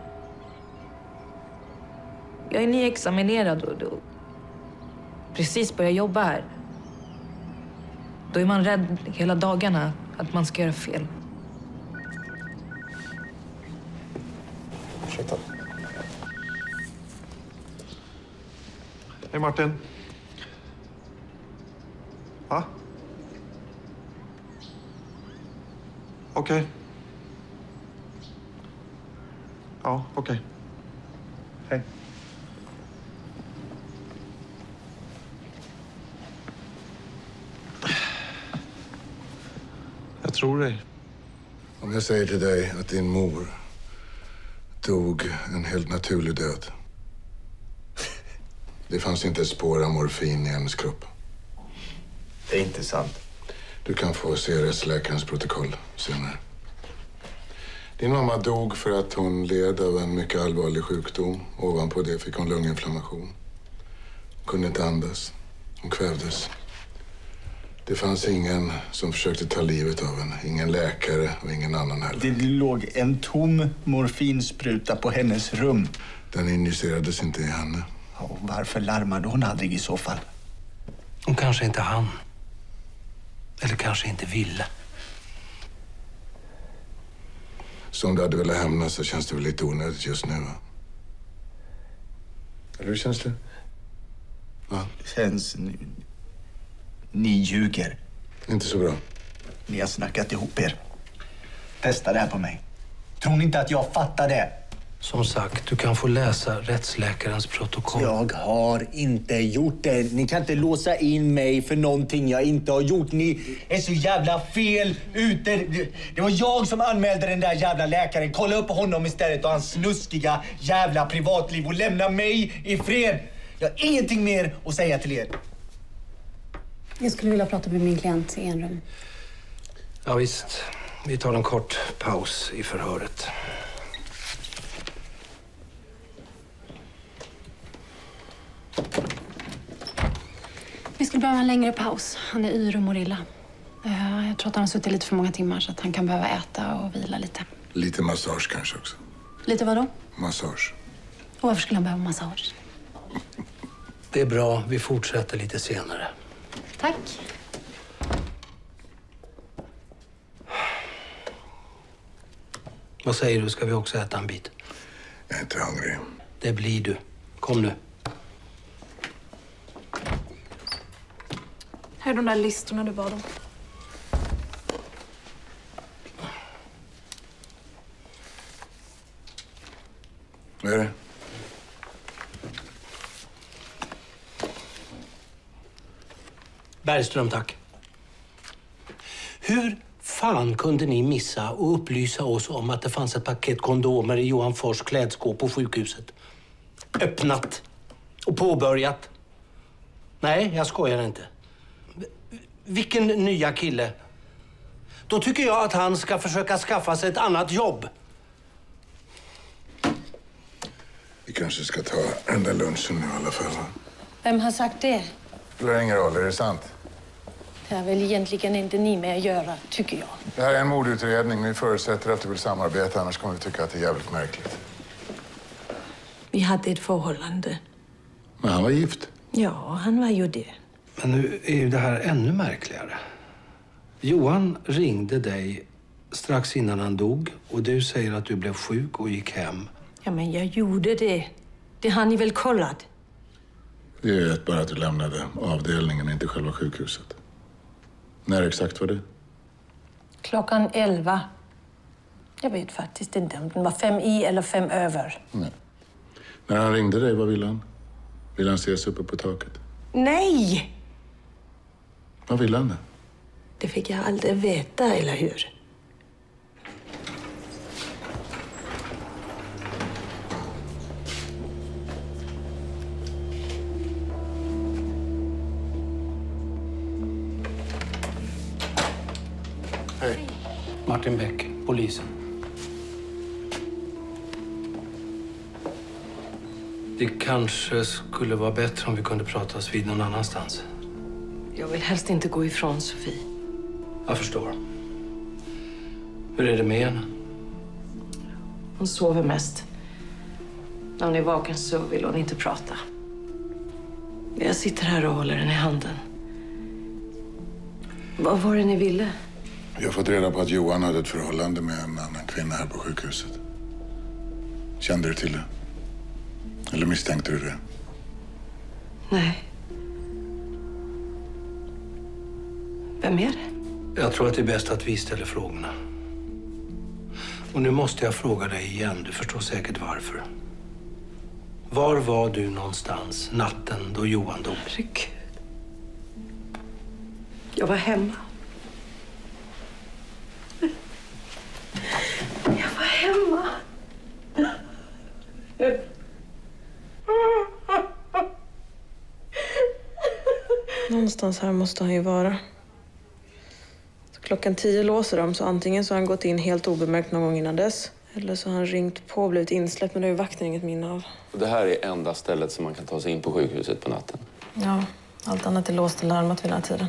Jag är nyexaminerad och, och precis börjat jobba här. Då är man rädd hela dagarna att man ska göra fel. Ursäkta. Hej Martin. Va? Okej. Okay. Ja, okej. Okay. Hej. Jag tror dig. Om jag säger till dig att din mor dog en helt naturlig död. Det fanns inte ett spår av morfin i hennes kropp. Det är inte sant. Du kan få se rättsläkarens protokoll senare. Din mamma dog för att hon led av en mycket allvarlig sjukdom. Ovanpå det fick hon lunginflammation. Hon kunde inte andas. Hon kvävdes. Det fanns ingen som försökte ta livet av henne. Ingen läkare och ingen annan heller. Det låg en tom morfinspruta på hennes rum. Den injicerades inte i henne. Och varför larmade hon aldrig i så fall? Hon kanske inte hann. Eller kanske inte ville. Så om du hade velat hämnas så känns det väl lite onödigt just nu, va? Eller hur känns det? Va? Det känns... Ni, ni ljuger. Inte så bra. Ni har snackat ihop er. Testa det här på mig. Tror ni inte att jag fattar det? Som sagt, du kan få läsa rättsläkarens protokoll. Jag har inte gjort det. Ni kan inte låsa in mig för någonting jag inte har gjort. Ni är så jävla fel ute. Det var jag som anmälde den där jävla läkaren. Kolla upp honom istället och hans snuskiga jävla privatliv och lämna mig i fred. Jag har ingenting mer att säga till er. Jag skulle vilja prata med min klient i en rum. Ja visst, vi tar en kort paus i förhöret. Vi skulle behöva en längre paus. Han är yr och mår illa. Jag tror att han har suttit lite för många timmar så att han kan behöva äta och vila lite. Lite massage kanske också. Lite vad då? Massage. Och varför skulle han behöva massage? Det är bra, vi fortsätter lite senare. Tack. Vad säger du, ska vi också äta en bit? Jag är inte hungrig. Det blir du. Kom nu. Här är de där listorna du bad om. Vad är det? Bergström, tack. Hur fan kunde ni missa att upplysa oss om att det fanns ett paket kondomer i Johan Fors klädskåp på sjukhuset? Öppnat och påbörjat. Nej, jag skojar inte. Vilken nya kille. Då tycker jag att han ska försöka skaffa sig ett annat jobb. Vi kanske ska ta den där lunchen nu i alla fall, va? Vem har sagt det? Spelar ingen roll, är det sant? Det har väl egentligen inte ni med att göra, tycker jag. Det här är en mordutredning. Vi förutsätter att du vill samarbeta, annars kommer vi tycka att det är jävligt märkligt. Vi hade ett förhållande. Men han var gift. Ja, han var ju det. Men nu är ju det här ännu märkligare. Johan ringde dig strax innan han dog och du säger att du blev sjuk och gick hem. Ja, men jag gjorde det. Det har ni väl kollat? Vi vet bara att du lämnade avdelningen, inte själva sjukhuset. När exakt var det? Klockan elva. Jag vet faktiskt inte om den var fem i eller fem över. Nej. När han ringde dig, vad ville han? Ville han ses uppe på taket? Nej! Vad ville han? Det fick jag aldrig veta, eller hur? Hej. Martin Bäck, polisen. Det kanske skulle vara bättre om vi kunde pratas vid någon annanstans. Jag vill helst inte gå ifrån Sofie. Jag förstår. Hur är det med henne? Hon sover mest. När hon är vaken så vill hon inte prata. Jag sitter här och håller henne i handen. Vad var det ni ville? Jag har fått reda på att Johan hade ett förhållande med en annan kvinna här på sjukhuset. Kände du till det? Eller misstänkte du det? Nej. Vem är det? Jag tror att det är bäst att vi ställer frågorna. Och nu måste jag fråga dig igen. Du förstår säkert varför. Var var du någonstans natten då Johan dog? Herregud. Jag var hemma. Jag var hemma. Någonstans här måste han ju vara. Så klockan tio låser de, så antingen så har han gått in helt obemärkt någon gång innan dess. Eller så har han ringt på och blivit insläppt, men det är ju vakten inget minne av. Det här är enda stället som man kan ta sig in på sjukhuset på natten. Ja, allt annat är låst och larmat vid den här tiden.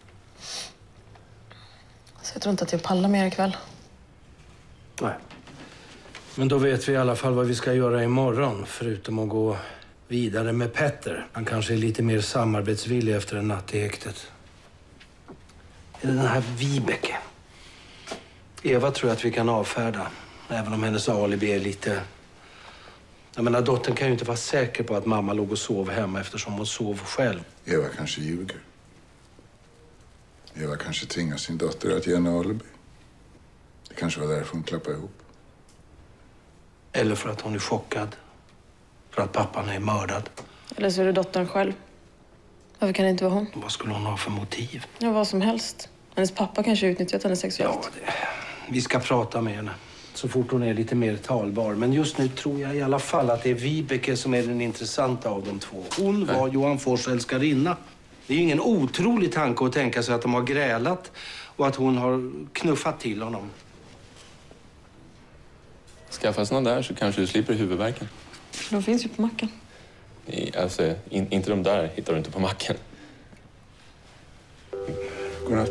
Så jag tror inte att jag pallar mer ikväll. Nej. Men då vet vi i alla fall vad vi ska göra imorgon, förutom att gå vidare med Petter. Han kanske är lite mer samarbetsvillig efter en natt i häktet. Den här Vibeke. Eva tror jag att vi kan avfärda, även om hennes alibi är lite... Jag menar, dottern kan ju inte vara säker på att mamma låg och sov hemma eftersom hon sov själv. Eva kanske ljuger. Eva kanske tvingar sin dotter att ge en alibi. Det kanske var därför hon klappade ihop. Eller för att hon är chockad. För att pappan är mördad. Eller så är det dottern själv. Varför kan det inte vara hon? Vad skulle hon ha för motiv? Ja, vad som helst. Hennes pappa kanske utnyttjat henne sexuellt. Ja, det... Vi ska prata med henne så fort hon är lite mer talbar. Men just nu tror jag i alla fall att det är Vibeke som är den intressanta av de två. Hon var Nej. Johan Fors älskarinna. Det är ju ingen otrolig tanke att tänka sig att de har grälat och att hon har knuffat till honom. Skaffa såna där så kanske du slipper huvudvärken. De finns ju på macken. I, alltså, in, inte de där hittar du inte på macken. Godnatt.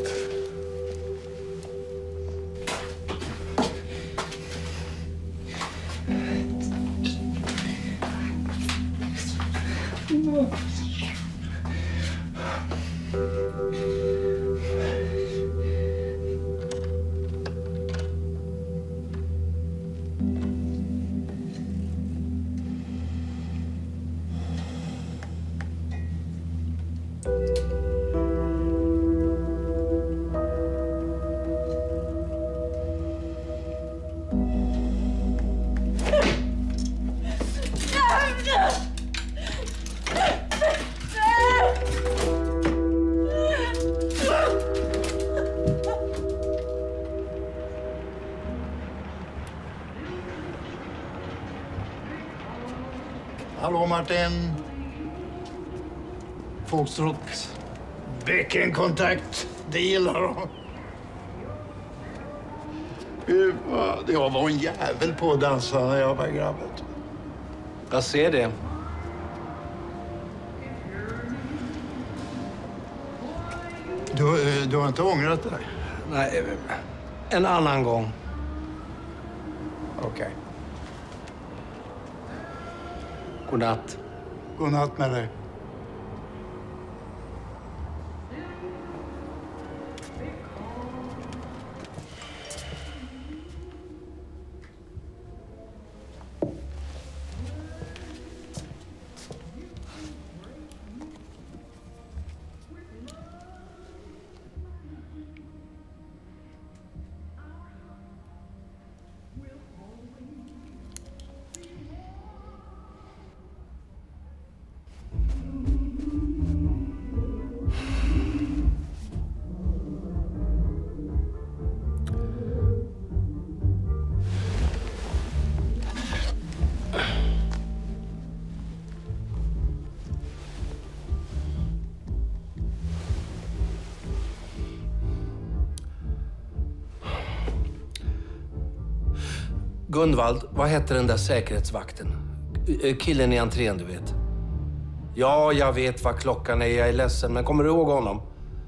Hallå Martin. Foxtrot. Bäckenkontakt. Det gillar de. Jag var en jävel på att dansa när jag var grabbet. Jag ser det. Du, du har inte ångrat dig? Nej, en annan gång. Okej. Okay. Godnatt. Godnatt med dig. Gunvald, vad hette den där säkerhetsvakten? Killen i entrén, du vet. Ja, jag vet vad klockan är. Jag är ledsen, men kommer du ihåg honom?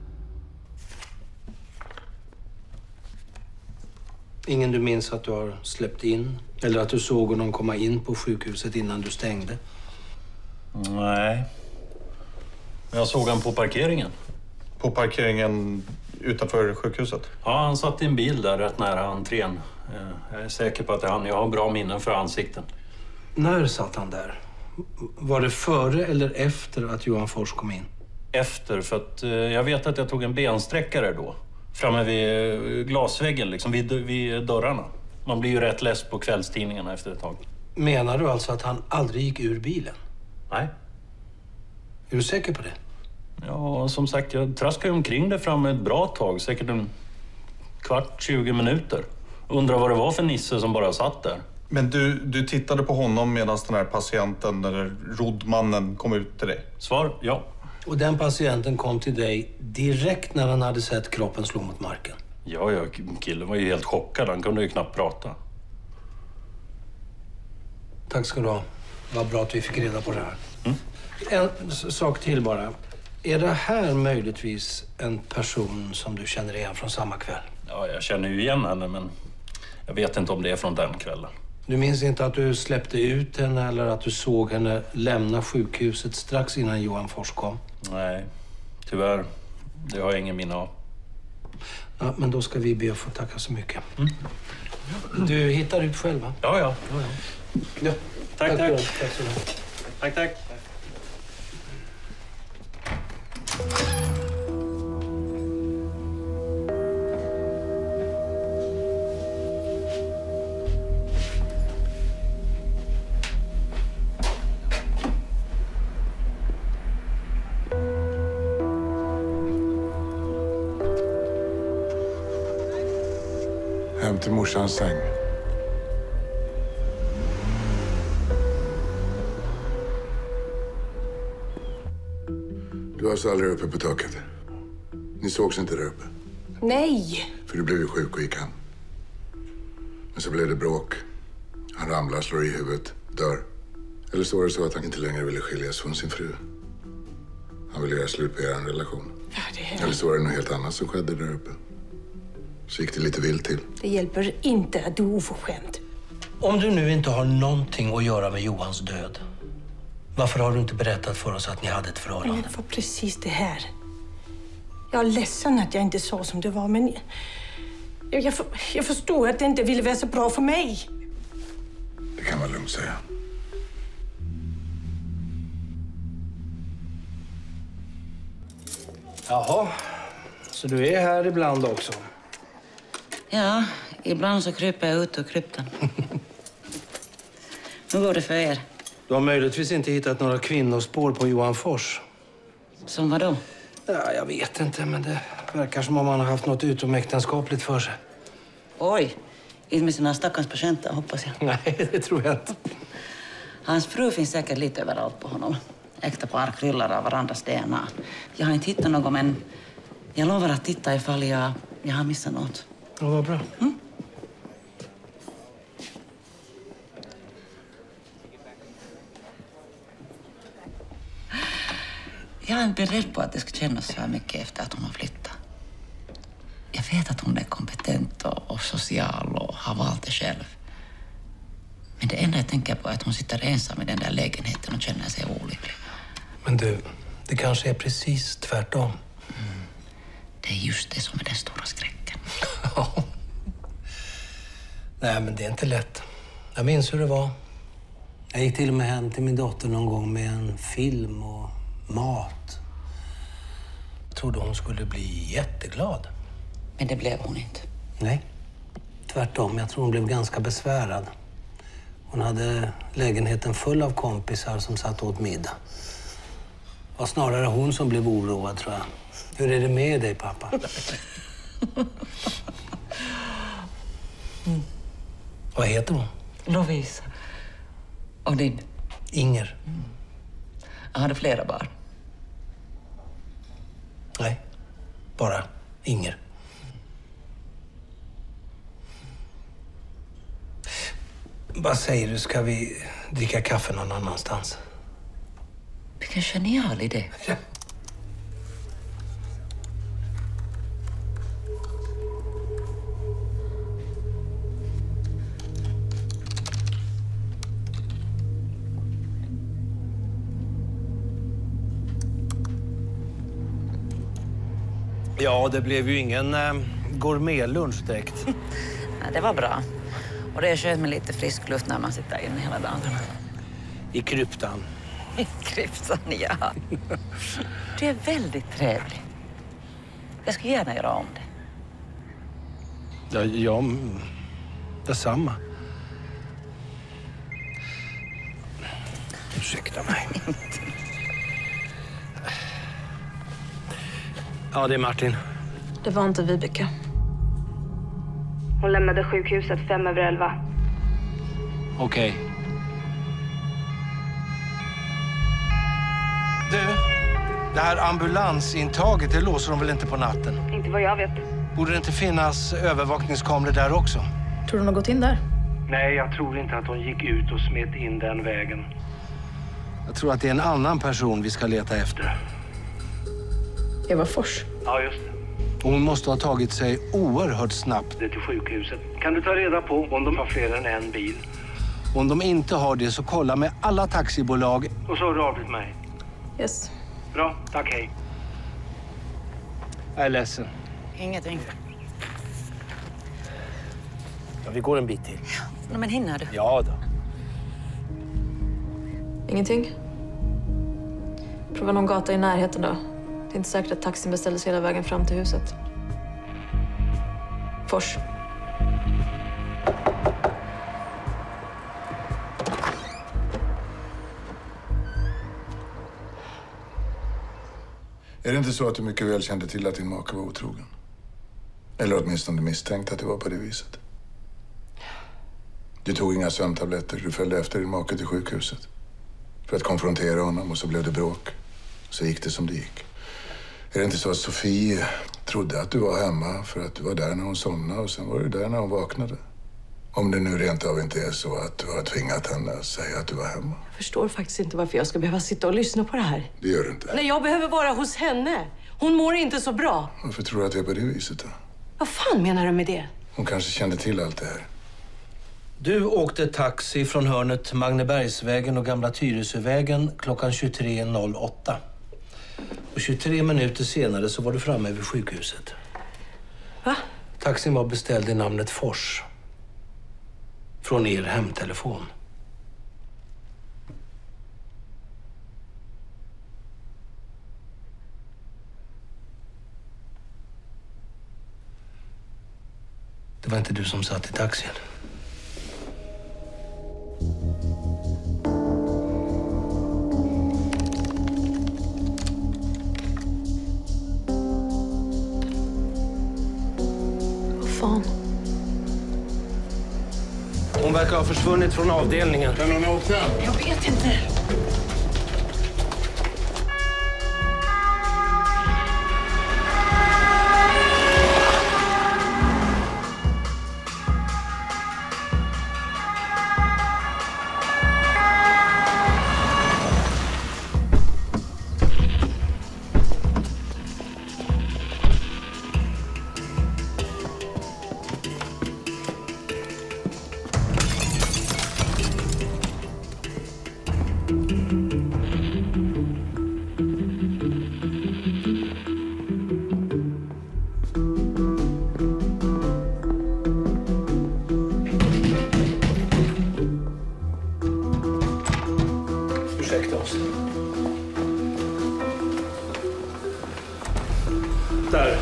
Ingen du minns att du har släppt in? Eller att du såg honom komma in på sjukhuset innan du stängde? Nej. Jag såg han på parkeringen. På parkeringen utanför sjukhuset? Ja, han satt i en bil där rätt nära entrén. Jag är säker på att det är han. Jag har bra minnen för ansikten. När satt han där? Var det före eller efter att Johan Fors kom in? Efter, för att jag vet att jag tog en bensträckare då. Framme vid glasväggen, liksom vid, vid dörrarna. Man blir ju rätt less på kvällstidningarna efter ett tag. Menar du alltså att han aldrig gick ur bilen? Nej. Är du säker på det? Ja, som sagt, jag traskade omkring det fram ett bra tag. Säkert en kvart, tjugo minuter. Undrar vad det var för Nisse som bara satt där. Men du, du tittade på honom medan den här patienten, eller roddmannen, kom ut till dig? Svar, ja. Och den patienten kom till dig direkt när han hade sett kroppen slå mot marken? Ja, ja, killen var ju helt chockad. Han kunde ju knappt prata. Tack ska du ha. Vad bra att vi fick reda på det här. Mm. En sak till bara. Är det här möjligtvis en person som du känner igen från samma kväll? Ja, jag känner ju igen henne, men jag vet inte om det är från den kvällen. Du minns inte att du släppte ut henne eller att du såg henne lämna sjukhuset strax innan Johan Fors kom? Nej, tyvärr. Det har jag ingen minne av. Ja, men då ska vi be att få tacka så mycket. Mm. Du hittar ut själv, va? Ja, ja. ja, ja. ja. Tack, tack. Tack, tack så mycket. Tack, tack. Hem till morsans säng. Du var alltså aldrig uppe på taket? Ni sågs inte där uppe? Nej! För du blev ju sjuk och gick hem. Men så blev det bråk. Han ramlar, slår i huvudet, dör. Eller så var det så att han inte längre ville skiljas från sin fru. Han ville göra slut på er relation. Ja, det... Eller så var det något helt annat som skedde där uppe. Så gick det lite vilt till. Det hjälper inte att du är oförskämd. Om du nu inte har någonting att göra med Johans död, varför har du inte berättat för oss att ni hade ett förhållande? Men det var precis det här. Jag är ledsen att jag inte sa som det var, men jag, jag, jag förstår att det inte ville vara så bra för mig. Det kan man lugnt säga. Jaha, så du är här ibland också? Ja, ibland så kryper jag ut ur kryptan. Hur går det för er? Du har möjligtvis inte hittat några kvinnospår på Johan Fors. Som vad då? Ja, jag vet inte, men det verkar som om han har haft något utomäktenskapligt för sig. Oj, inte med sina stackars patienter, hoppas jag. Nej, det tror jag inte. Hans fru finns säkert lite överallt på honom. Äkta par kryllar av varandras D N A. Jag har inte hittat något, men jag lovar att titta ifall jag, jag har missat något. Ja, vad bra. Mm? Jag är inte beredd på att det ska kännas så här mycket efter att hon har flyttat. Jag vet att hon är kompetent och, och social och har valt det själv. Men det enda jag tänker på är att hon sitter ensam i den där lägenheten och känner sig olycklig. Men du, det kanske är precis tvärtom. Mm. Det är just det som är den stora skräcken. Nej, men det är inte lätt. Jag minns hur det var. Jag gick till och med hem till min dotter någon gång med en film och mat. Jag trodde hon skulle bli jätteglad. Men det blev hon inte. Nej, tvärtom. Jag tror hon blev ganska besvärad. Hon hade lägenheten full av kompisar som satt åt middag. Det var snarare hon som blev oroad, tror jag. Hur är det med dig, pappa? Mm. Vad heter hon? Lovisa. Och din? Inger. Mm. Har du flera barn? Nej, bara Inger. Vad säger du, ska vi dricka kaffe någon annanstans? Vilken genial idé. Ja. Ja, det blev ju ingen äh, gourmetlunch direkt. Ja, det var bra. Och det är skönt med lite frisk luft när man sitter inne hela dagen. I kryptan. I kryptan, ja. Det är väldigt trevligt. Jag skulle gärna göra om det. Ja, ja, Detsamma. Ursäkta mig. Ja, det är Martin. Det var inte Vibeke. Hon lämnade sjukhuset fem över elva. Okej. Okay. Du, det här ambulansintaget, det låser de väl inte på natten? Inte vad jag vet. Borde det inte finnas övervakningskameror där också? Tror du hon har gått in där? Nej, jag tror inte att hon gick ut och smet in den vägen. Jag tror att det är en annan person vi ska leta efter. Eva Fors? Ja, just det. Hon måste ha tagit sig oerhört snabbt till sjukhuset. Kan du ta reda på om de har fler än en bil? Om de inte har det så kolla med alla taxibolag. Och så hör du av dig till mig. Yes. Bra, tack, hej. Jag är ledsen. Ingenting. Ja, vi går en bit till. Ja, men hinner du? Ja då. Ingenting? Prova någon gata i närheten då. Det är inte säkert att taxin beställdes hela vägen fram till huset. Fors. Är det inte så att du mycket väl kände till att din make var otrogen? Eller åtminstone misstänkte att det var på det viset? Du tog inga sömntabletter, du följde efter din make till sjukhuset. För att konfrontera honom och så blev det bråk. Så gick det som det gick. Är det inte så att Sofie trodde att du var hemma för att du var där när hon somnade och sen var du där när hon vaknade? Om det nu rent av inte är så att du har tvingat henne att säga att du var hemma. Jag förstår faktiskt inte varför jag ska behöva sitta och lyssna på det här. Det gör du inte. Nej, jag behöver vara hos henne. Hon mår inte så bra. Varför tror du att det är på det viset då? Vad fan menar du med det? Hon kanske kände till allt det här. Du åkte taxi från hörnet Magnebergsvägen och Gamla Tyresövägen klockan tjugotre noll åtta. Och tjugotre minuter senare så var du framme vid sjukhuset. Va? Taxin var beställd i namnet Fors. Från er hemtelefon. Det var inte du som satt i taxin. Vad fan? Hon verkar ha försvunnit från avdelningen. Kan hon åka? Jag vet inte. Ursäkta oss. Där.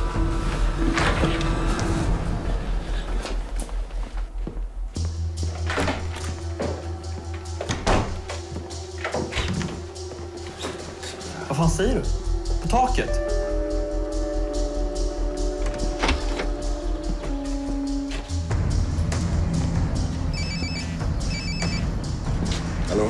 Vad fan säger du? På taket? Hallå?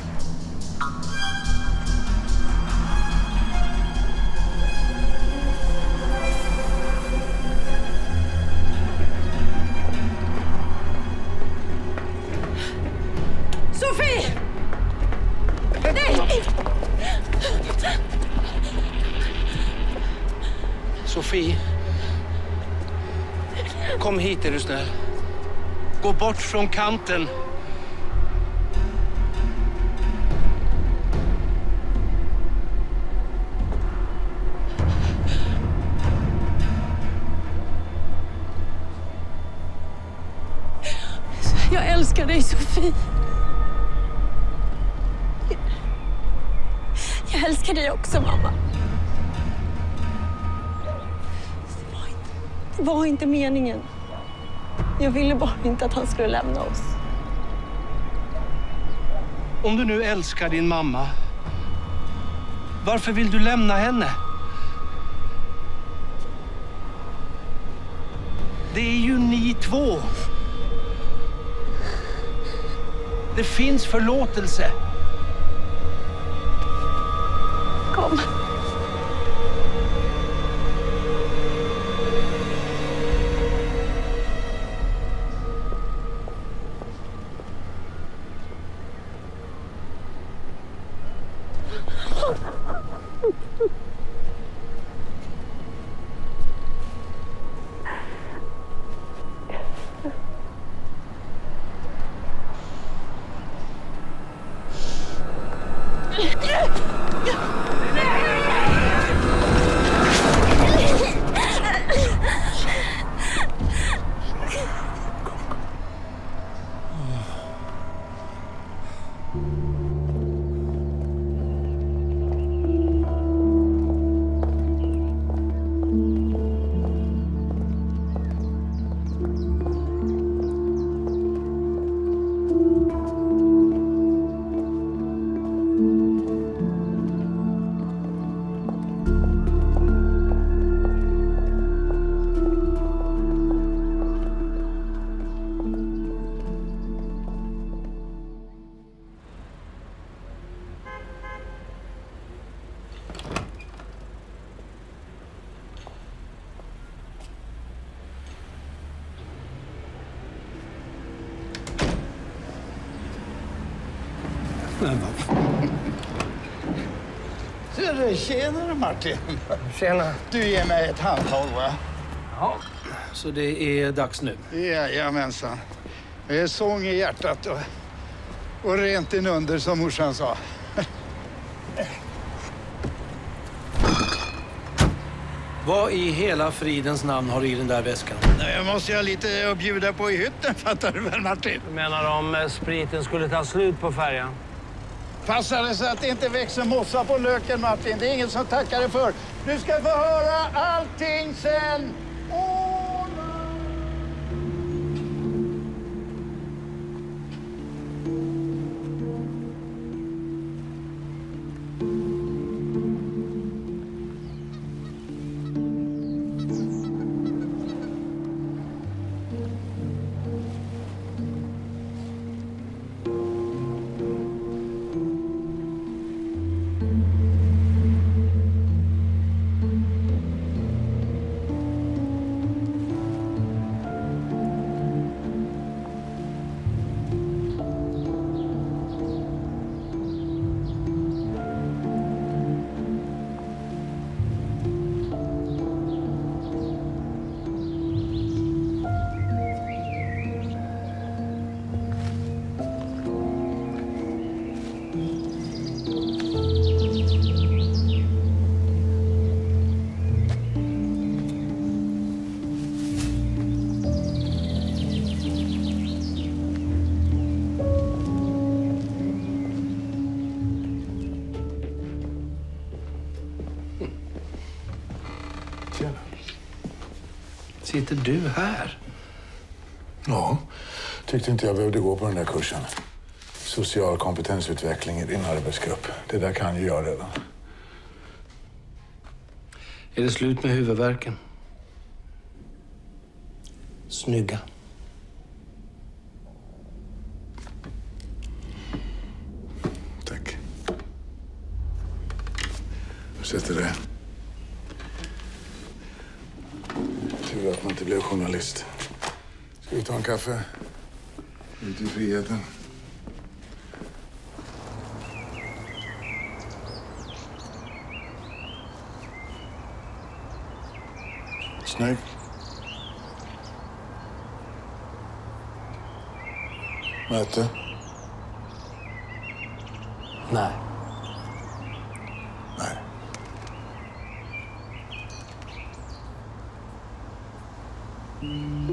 Sofie! Nej! Sofie. Kom hit är du snäll. Gå bort från kanten. Jag älskar dig, Sofie. Jag älskar dig också, mamma. Det var inte meningen. Jag ville bara inte att han skulle lämna oss. Om du nu älskar din mamma, varför vill du lämna henne? Det är ju ni två. Det finns förlåtelse. Kom. Tjenare Martin. Tjena. Du ger mig ett handtag, va? Ja, så det är dags nu. Jajamensan. Det är sång i hjärtat och, och rent inunder som morsan sa. Vad i hela fridens namn har du i den där väskan? Jag måste ha lite att bjuda på i hytten, fattar du väl Martin? Du menar om spriten skulle ta slut på färjan? Passa dig så att det inte växer mossa på löken, Martin. Det är ingen som tackar dig för. Du ska få höra allting sen. Åh, Sitter du här? Ja, tyckte inte jag behövde gå på den där kursen. Social kompetensutveckling i din arbetsgrupp. Det där kan ju jag redan. Är det slut med huvudvärken? Snygga. Tack. Du sätter det. Tur att man inte blev journalist. Ska vi ta en kaffe? Ut i friheten. Snygg. Möte? Nej. Nej. Mm.